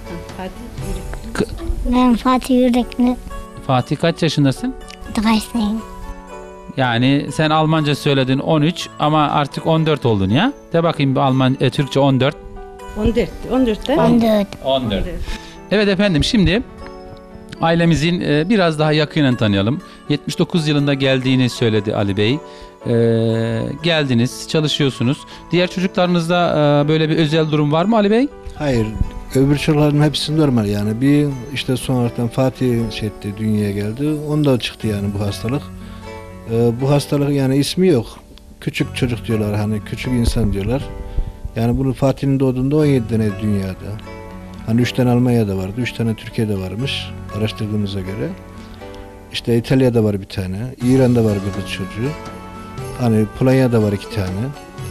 Ben Fatih Yürekli. Fatih kaç yaşındasın? 13. Yani sen Almanca söyledin 13 ama artık 14 oldun ya. De bakayım bir Türkçe 14. 14'te. 14. Evet efendim şimdi ailemizin biraz daha yakinen tanıyalım. 79 yılında geldiğini söyledi Ali Bey. Geldiniz, çalışıyorsunuz. Diğer çocuklarınızda böyle bir özel durum var mı Ali Bey? Hayır. Öbür çocukların hepsi normal yani. Bir işte sonradan Fatih dünyaya geldi. Onda çıktı yani bu hastalık. Bu hastalık yani ismi yok. Küçük çocuk diyorlar, hani küçük insan diyorlar. Yani bunu Fatih'in doğduğunda 17 tane dünyada. Hani 3 tane Almanya'da vardı, 3 tane Türkiye'de varmış araştırdığımıza göre. İşte İtalya'da var bir tane, İran'da var bir kız çocuğu. Hani Polonya'da var 2 tane.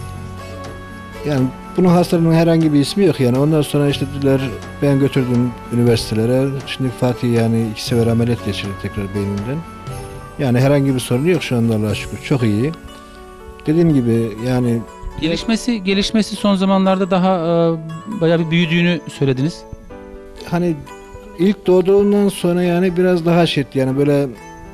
Yani bunun hastalığının herhangi bir ismi yok yani. Ondan sonra işte dediler, ben götürdüm üniversitelere. Şimdi Fatih yani 2 sefer ameliyat geçirdi tekrar beyninden. Yani herhangi bir sorun yok şu anda Allah'a şükür. Çok iyi. Dediğim gibi yani Gelişmesi son zamanlarda daha bayağı bir büyüdüğünü söylediniz. Hani ilk doğduğundan sonra yani biraz daha yani böyle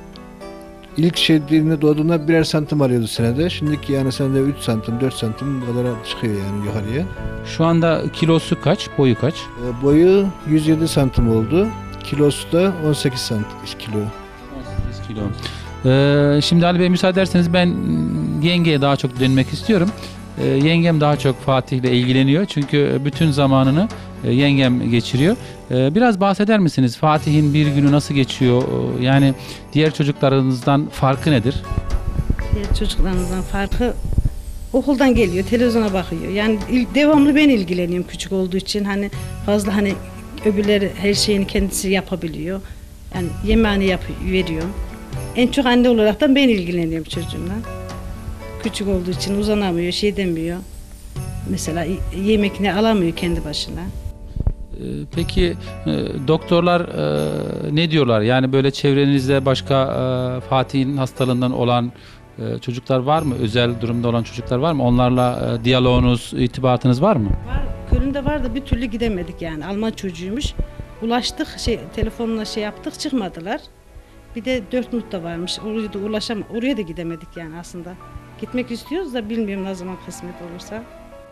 ilk doğduğunda 1'er santim arıyordu senede. Şimdiki yani senede 3 santim 4 santim bu kadar çıkıyor yani yukarıya. Şu anda kilosu kaç? Boyu kaç? Boyu 107 santim oldu. Kilosu da 18 santim kilo. 18 kilo. Şimdi Ali Bey müsaade ederseniz ben yengeye daha çok dönmek istiyorum. Yengem daha çok Fatih ile ilgileniyor. Çünkü bütün zamanını yengem geçiriyor. Biraz bahseder misiniz? Fatih'in bir günü nasıl geçiyor? Yani diğer çocuklarınızdan farkı nedir? Diğer çocuklarımızdan farkı okuldan geliyor, televizyona bakıyor. Yani devamlı ben ilgileniyorum küçük olduğu için. Hani fazla hani öbürleri her şeyini kendisi yapabiliyor. Yani yemeğini veriyorum. En çok anne olaraktan ben ilgileniyorum çocuğumla. Küçük olduğu için uzanamıyor, şey demiyor. Mesela yemekini alamıyor kendi başına. Peki doktorlar ne diyorlar? Yani böyle çevrenizde başka Fatih'in hastalığından olan çocuklar var mı? Özel durumda olan çocuklar var mı? Onlarla diyaloğunuz, irtibatınız var mı? Var. Köln'de var da bir türlü gidemedik yani. Alman çocuğuymuş. Ulaştık, telefonla yaptık, çıkmadılar. Bir de Dortmund'da varmış. Oraya da gidemedik yani aslında. Gitmek istiyoruz da bilmiyorum ne zaman kısmet olursa.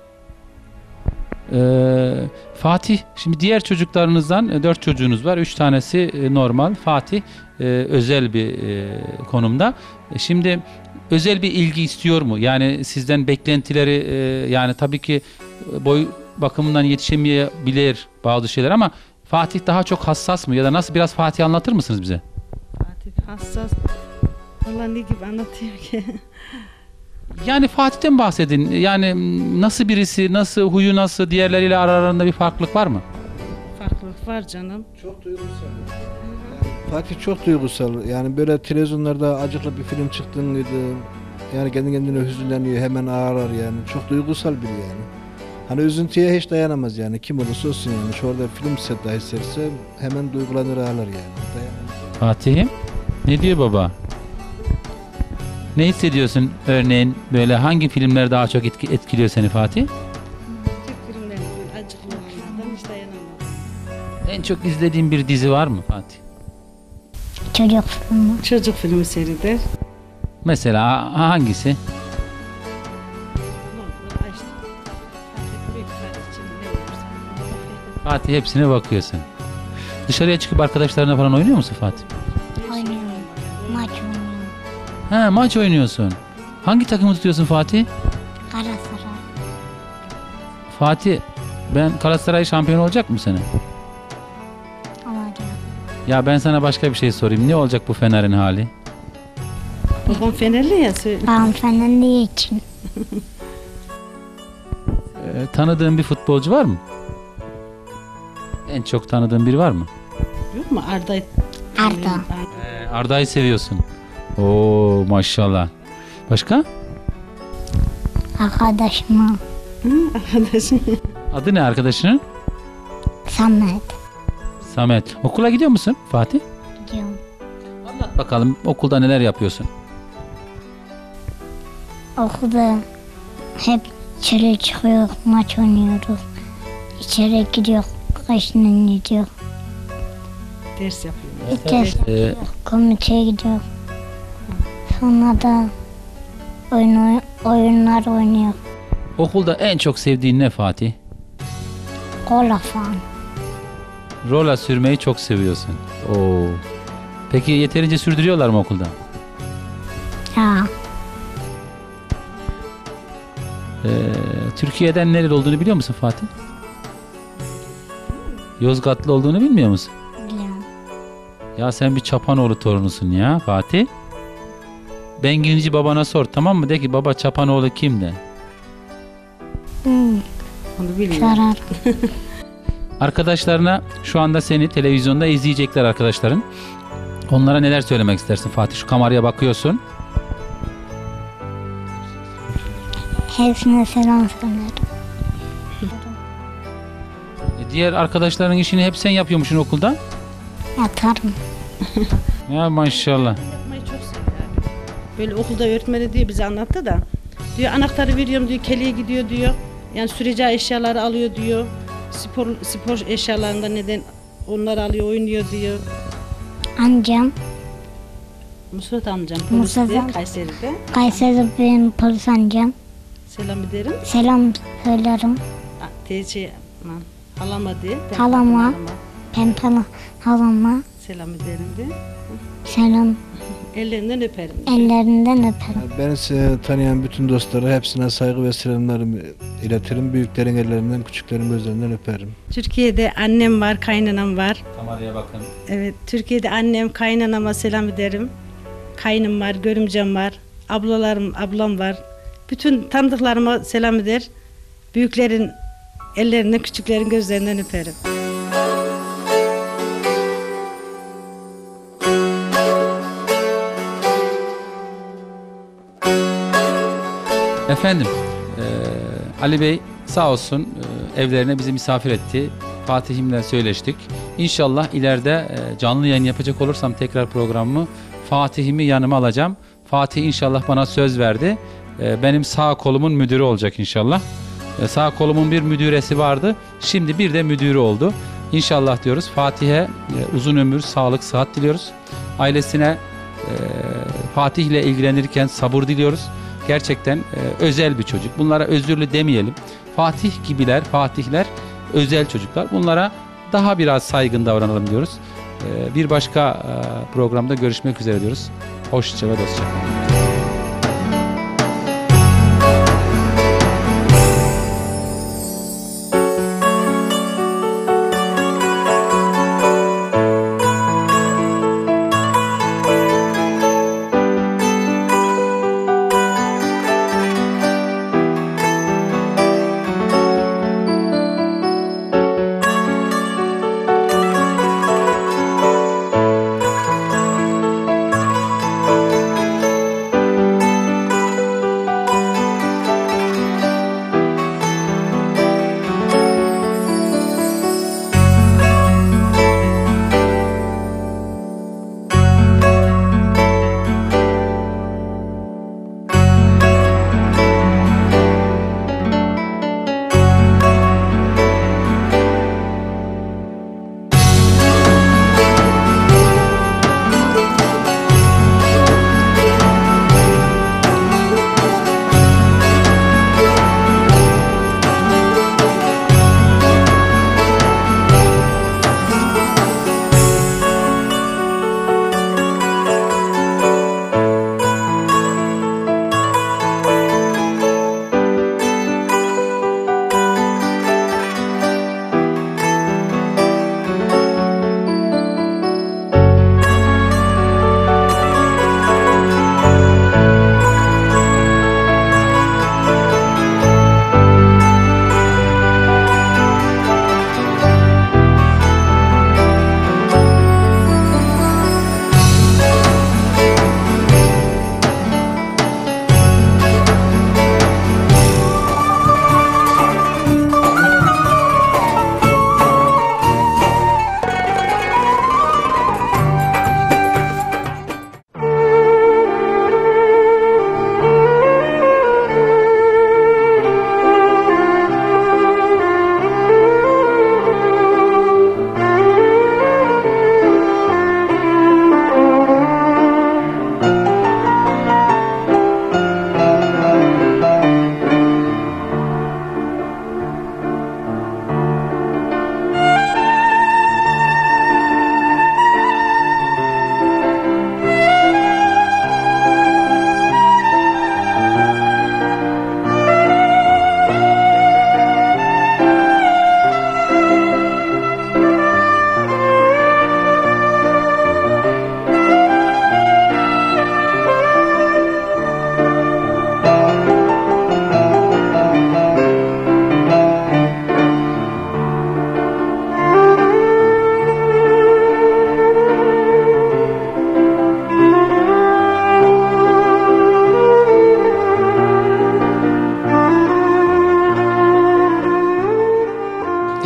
Fatih, şimdi diğer çocuklarınızdan 4 çocuğunuz var. 3 tanesi normal. Fatih özel bir konumda. Şimdi özel bir ilgi istiyor mu? Yani sizden beklentileri yani tabii ki boy bakımından yetişemeyebilir bazı şeyler ama Fatih daha çok hassas mı? Ya da nasıl, biraz Fatih anlatır mısınız bize? Fatih hassas. Valla ne gibi anlatayım ki? Yani Fatih'ten bahsedin. Yani nasıl birisi, nasıl huyu, nasıl, diğerleriyle aralarında bir farklılık var mı? Farklılık var canım. Çok duygusal. Fatih çok duygusal. Yani böyle televizyonlarda acıklı bir film çıktığında yani kendi kendine hüzünleniyor, hemen ağlar yani. Çok duygusal biri yani. Hani üzüntüye hiç dayanamaz yani. Kim olursa olsun yani. Şu orada film set dahi serse hemen duygulanır, ağlar yani. Dayanamaz. Fatih'im, ne diyor baba? Ne hissediyorsun örneğin, böyle hangi filmler daha çok etkiliyor seni Fatih? Türk filmleri acıklı olanlardan hiç dayanamaz. En çok izlediğin bir dizi var mı Fatih? Çocuk filmi. Çocuk filmi seridir. Mesela hangisi? Fatih hepsine bakıyorsun. Dışarıya çıkıp arkadaşlarına falan oynuyor musun Fatih? Oynuyorum. Maç oynuyorum. Ha, maç oynuyorsun. Hangi takımı tutuyorsun Fatih? Galatasaray. Fatih, Galatasaray şampiyon olacak mı sene? Olacak. Ya ben sana başka bir şey sorayım. Ne olacak bu Fener'in hali? Babam Fenerli ya. Babam Fenerli için. Tanıdığın bir futbolcu var mı? En çok tanıdığın biri var mı? Yok mu? Arda. Arda'yı seviyorsun. Oo maşallah. Başka? Arkadaşım. Arkadaşım. Adı ne arkadaşının? Samet. Samet. Okula gidiyor musun Fatih? Gidiyorum. Anlat bakalım okulda neler yapıyorsun? Okulda hep içeri çıkıyor, maç oynuyoruz. İçeri gidiyor, kaşından gidiyor. Ders yapıyoruz. Ders komiteye gidiyor. Sonra da oyunlar oynuyor. Okulda en çok sevdiğin ne Fatih? Kola falan. Rola sürmeyi çok seviyorsun. Oo. Peki yeterince sürdürüyorlar mı okulda? Ya. Türkiye'den nereli olduğunu biliyor musun Fatih? Yozgatlı olduğunu bilmiyor musun? Biliyorum. Ya sen bir Çapanoğlu torunusun ya Fatih. Benginci babana sor, tamam mı? De ki baba Çapanoğlu kim de. Onu bilmiyorum. Zarar. Arkadaşlarına şu anda seni televizyonda izleyecekler arkadaşların. Onlara neler söylemek istersin Fatih? Şu kameraya bakıyorsun. Hepsine selam söylerim. Diğer arkadaşların işini hep sen yapıyormuşsun okulda. Yatarım. Ya maşallah. Yapmayı çok seviyor. Böyle okulda öğretmeni diyor bize anlattı da. Diyor anahtarı veriyorum diyor, keliye gidiyor diyor. Yani süreceği eşyaları alıyor diyor. Spor eşyalarında neden onları alıyor, oynuyor diyor. Amcam. Musrat amcam Musrat poliste, amcam. Kayseri'de. Kayseri'de benim polis amcam. Selam ederim. Selam söylerim. Teyze, halama de. Halama. Pembe halama. Selam ederim de. Selam. Ellerinden öperim. Ellerinden öperim. Beni tanıyan bütün dostlara hepsine saygı ve selamlarımı iletirim. Büyüklerin ellerinden, küçüklerin gözlerinden öperim. Türkiye'de annem var, kaynanam var. Kameraya bakın. Evet, Türkiye'de annem, kaynanama selam ederim. Kaynım var, görümcem var, ablam var. Bütün tanıdıklarıma selam eder. Büyüklerin ellerinden, küçüklerin gözlerinden öperim. Efendim, Ali Bey sağ olsun evlerine bizi misafir etti. Fatih'imle söyleştik. İnşallah ileride canlı yayın yapacak olursam tekrar programımı Fatih'imi yanıma alacağım. Fatih inşallah bana söz verdi. Benim sağ kolumun müdürü olacak inşallah. Sağ kolumun bir müdüresi vardı. Şimdi bir de müdürü oldu. İnşallah diyoruz. Fatih'e uzun ömür, sağlık, sıhhat diliyoruz. Ailesine Fatih ile ilgilenirken sabır diliyoruz. Gerçekten özel bir çocuk. Bunlara özürlü demeyelim. Fatih gibiler, Fatihler özel çocuklar. Bunlara daha biraz saygın davranalım diyoruz. Bir başka programda görüşmek üzere diyoruz. Hoşça ve dostça.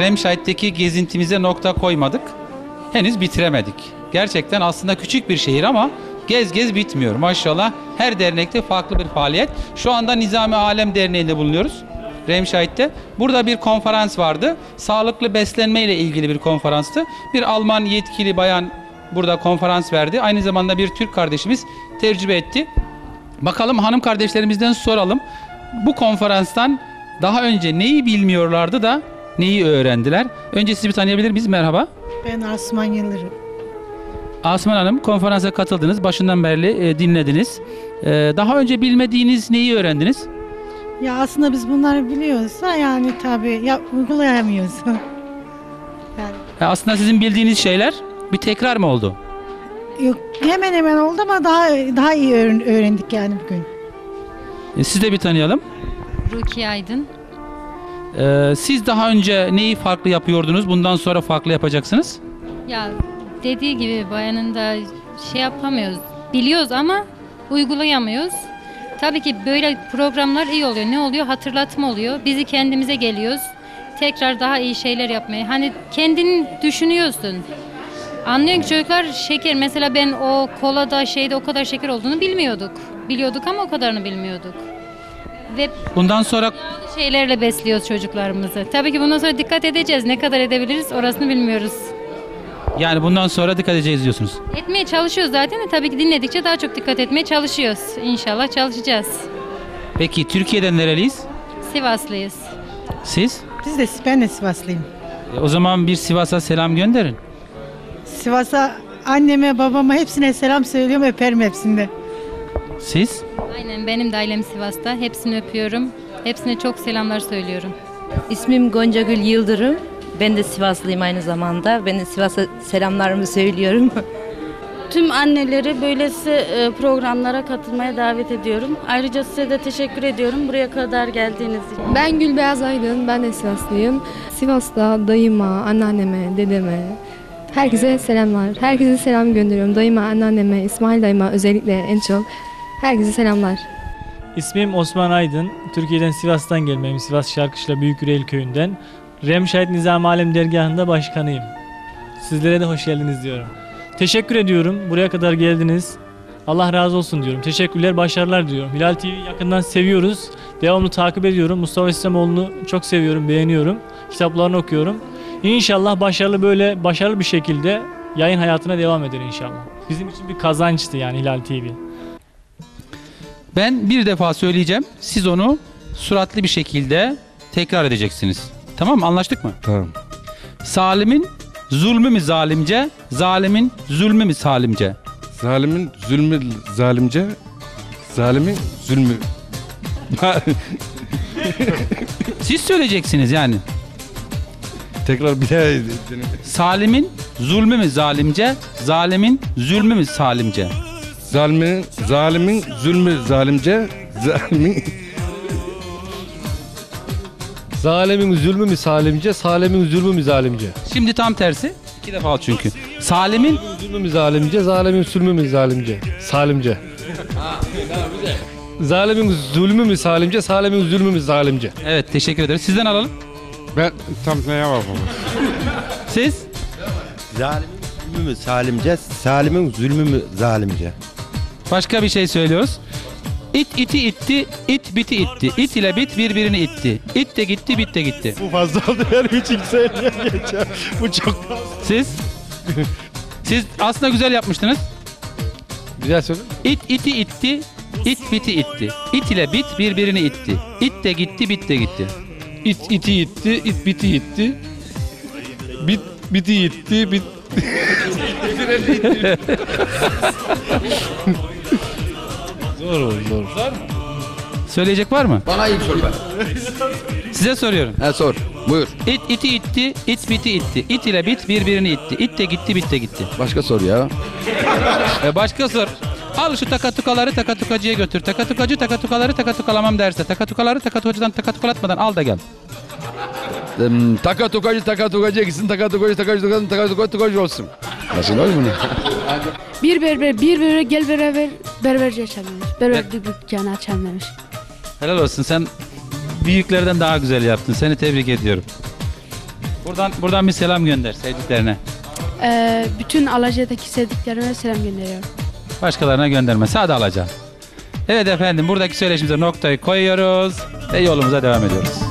Remşeit'teki gezintimize nokta koymadık. Henüz bitiremedik. Gerçekten aslında küçük bir şehir ama gez bitmiyor. Maşallah her dernekte farklı bir faaliyet. Şu anda Nizami Alem Derneği'nde bulunuyoruz. Remşeit'te. Burada bir konferans vardı. Sağlıklı beslenme ile ilgili bir konferanstı. Bir Alman yetkili bayan burada konferans verdi. Aynı zamanda bir Türk kardeşimiz tecrübe etti. Bakalım hanım kardeşlerimizden soralım. Bu konferanstan daha önce neyi bilmiyorlardı da neyi öğrendiler? Önce sizi bir tanıyabilir miyiz? Merhaba. Ben Asuman Yıldırım. Asuman Hanım, konferansa katıldınız. Başından beri dinlediniz. Daha önce bilmediğiniz neyi öğrendiniz? Ya aslında biz bunları biliyoruz da yani tabii uygulayamıyoruz. Aslında sizin bildiğiniz şeyler bir tekrar mı oldu? Yok, hemen hemen oldu ama daha iyi öğrendik yani bugün. Siz de bir tanıyalım. Rukiye Aydın. Siz daha önce neyi farklı yapıyordunuz? Bundan sonra farklı yapacaksınız? Ya dediği gibi bayanın da şey yapamıyoruz. Biliyoruz ama uygulayamıyoruz. Tabii ki böyle programlar iyi oluyor. Ne oluyor? Hatırlatma oluyor. Bizi kendimize geliyoruz. Tekrar daha iyi şeyler yapmaya. Hani kendini düşünüyorsun. Anlıyorsun ki çocuklar şeker. Mesela ben o kolada o kadar şeker olduğunu bilmiyorduk. Biliyorduk ama o kadarını bilmiyorduk. Ve bundan sonra şeylerle besliyoruz çocuklarımızı. Tabii ki bundan sonra dikkat edeceğiz. Ne kadar edebiliriz orasını bilmiyoruz. Yani bundan sonra dikkat edeceğiz diyorsunuz. Etmeye çalışıyoruz zaten de tabii ki dinledikçe daha çok dikkat etmeye çalışıyoruz. İnşallah çalışacağız. Peki Türkiye'den nereliyiz? Sivaslıyız. Siz? Ben de Sivaslıyım. O zaman bir Sivas'a selam gönderin. Sivas'a anneme, babama hepsine selam söylüyorum, öperim hepsinde. Siz? Aynen, benim de ailem Sivas'ta. Hepsini öpüyorum. Hepsine çok selamlar söylüyorum. İsmim Gonca Gül Yıldırım. Ben de Sivaslıyım aynı zamanda. Ben de Sivas'a selamlarımı söylüyorum. Tüm anneleri böylesi programlara katılmaya davet ediyorum. Ayrıca size de teşekkür ediyorum buraya kadar geldiğiniz için. Ben Gülbeyaz Aydın, ben de Sivaslıyım. Sivas'ta dayıma, anneanneme, dedeme, herkese selamlar. Herkese selam gönderiyorum. Dayıma, anneanneme, İsmail dayıma özellikle en çok. Herkese selamlar. İsmim Osman Aydın. Türkiye'den Sivas'tan gelmeyim. Sivas Şarkışla Büyükürel köyünden. Remşeit Nizami Alem Dergahı'nda başkanıyım. Sizlere de hoş geldiniz diyorum. Teşekkür ediyorum. Buraya kadar geldiniz. Allah razı olsun diyorum. Teşekkürler, başarılar diyorum. Hilal TV'yi yakından seviyoruz. Devamlı takip ediyorum. Mustafa İslamoğlu'nu çok seviyorum, beğeniyorum. Kitaplarını okuyorum. İnşallah başarılı bir şekilde yayın hayatına devam eder inşallah. Bizim için bir kazançtı yani Hilal TV. Ben bir defa söyleyeceğim. Siz onu suratlı bir şekilde tekrar edeceksiniz. Tamam mı? Anlaştık mı? Tamam. Salimin zulmü mü zalimce, zalimin zulmü mü salimce? Zalimin zulmü zalimce, zalimin zulmü. Siz söyleyeceksiniz yani. Tekrar bir daha. Salimin zulmü mü zalimce, zalimin zulmü mü salimce? Zalimin zulmü zalimce, Zalimin zulmü mü salimce, salimin zulmü mü zalimce? Şimdi tam tersi. İki defa al çünkü. Salimin zulmü mü zalimce, zalimin zulmü mü zalimce? Salimce. Zalimin zulmü mü salimce, salimin zulmü mü zalimce? Evet, teşekkür ederiz. Sizden alalım. Ben tam neye bakmam. Siz? Zalimin zulmü mü salimce, salimin zulmü mü zalimce? Başka bir şey söylüyoruz. İt iti itti, it biti itti. İt ile bit birbirini itti. İt de gitti, bit de gitti. Bu fazla oldu benim için söyleyeceğim geçer. Bu çok fazla. Siz aslında güzel yapmıştınız. Güzel söyle. İt iti itti, it biti itti. İt ile bit birbirini itti. İt de gitti, bit de gitti. İt iti itti, it biti itti. Bit biti itti, bit... Zor oldu, zor. Zor mu? Söyleyecek var mı? Bana ilk sor ben. Size soruyorum. Sor. Buyur. İt iti itti, it biti itti. İt ile bit birbirini itti. İt de gitti, bit de gitti. Başka sor ya. Başka sor. Al şu takatukaları takatukacıya götür. Takatukacı takatukaları takatukalamam derse. Takatukaları takatukacıdan takatukalatmadan al da gel. Takatukacı gitsin, takatukacı olsun. Nasıl olur bunu? Bir berbere gel beraber berberci açalım demiş. Berber dükkanı açalım demiş. Helal olsun, sen büyüklerden daha güzel yaptın. Seni tebrik ediyorum. Buradan bir selam gönder sevdiklerine. Bütün Alaca'daki sevdiklerime selam gönderiyorum. Başkalarına gönderme. Sade alacağım. Evet efendim, buradaki söyleşimize noktayı koyuyoruz ve yolumuza devam ediyoruz.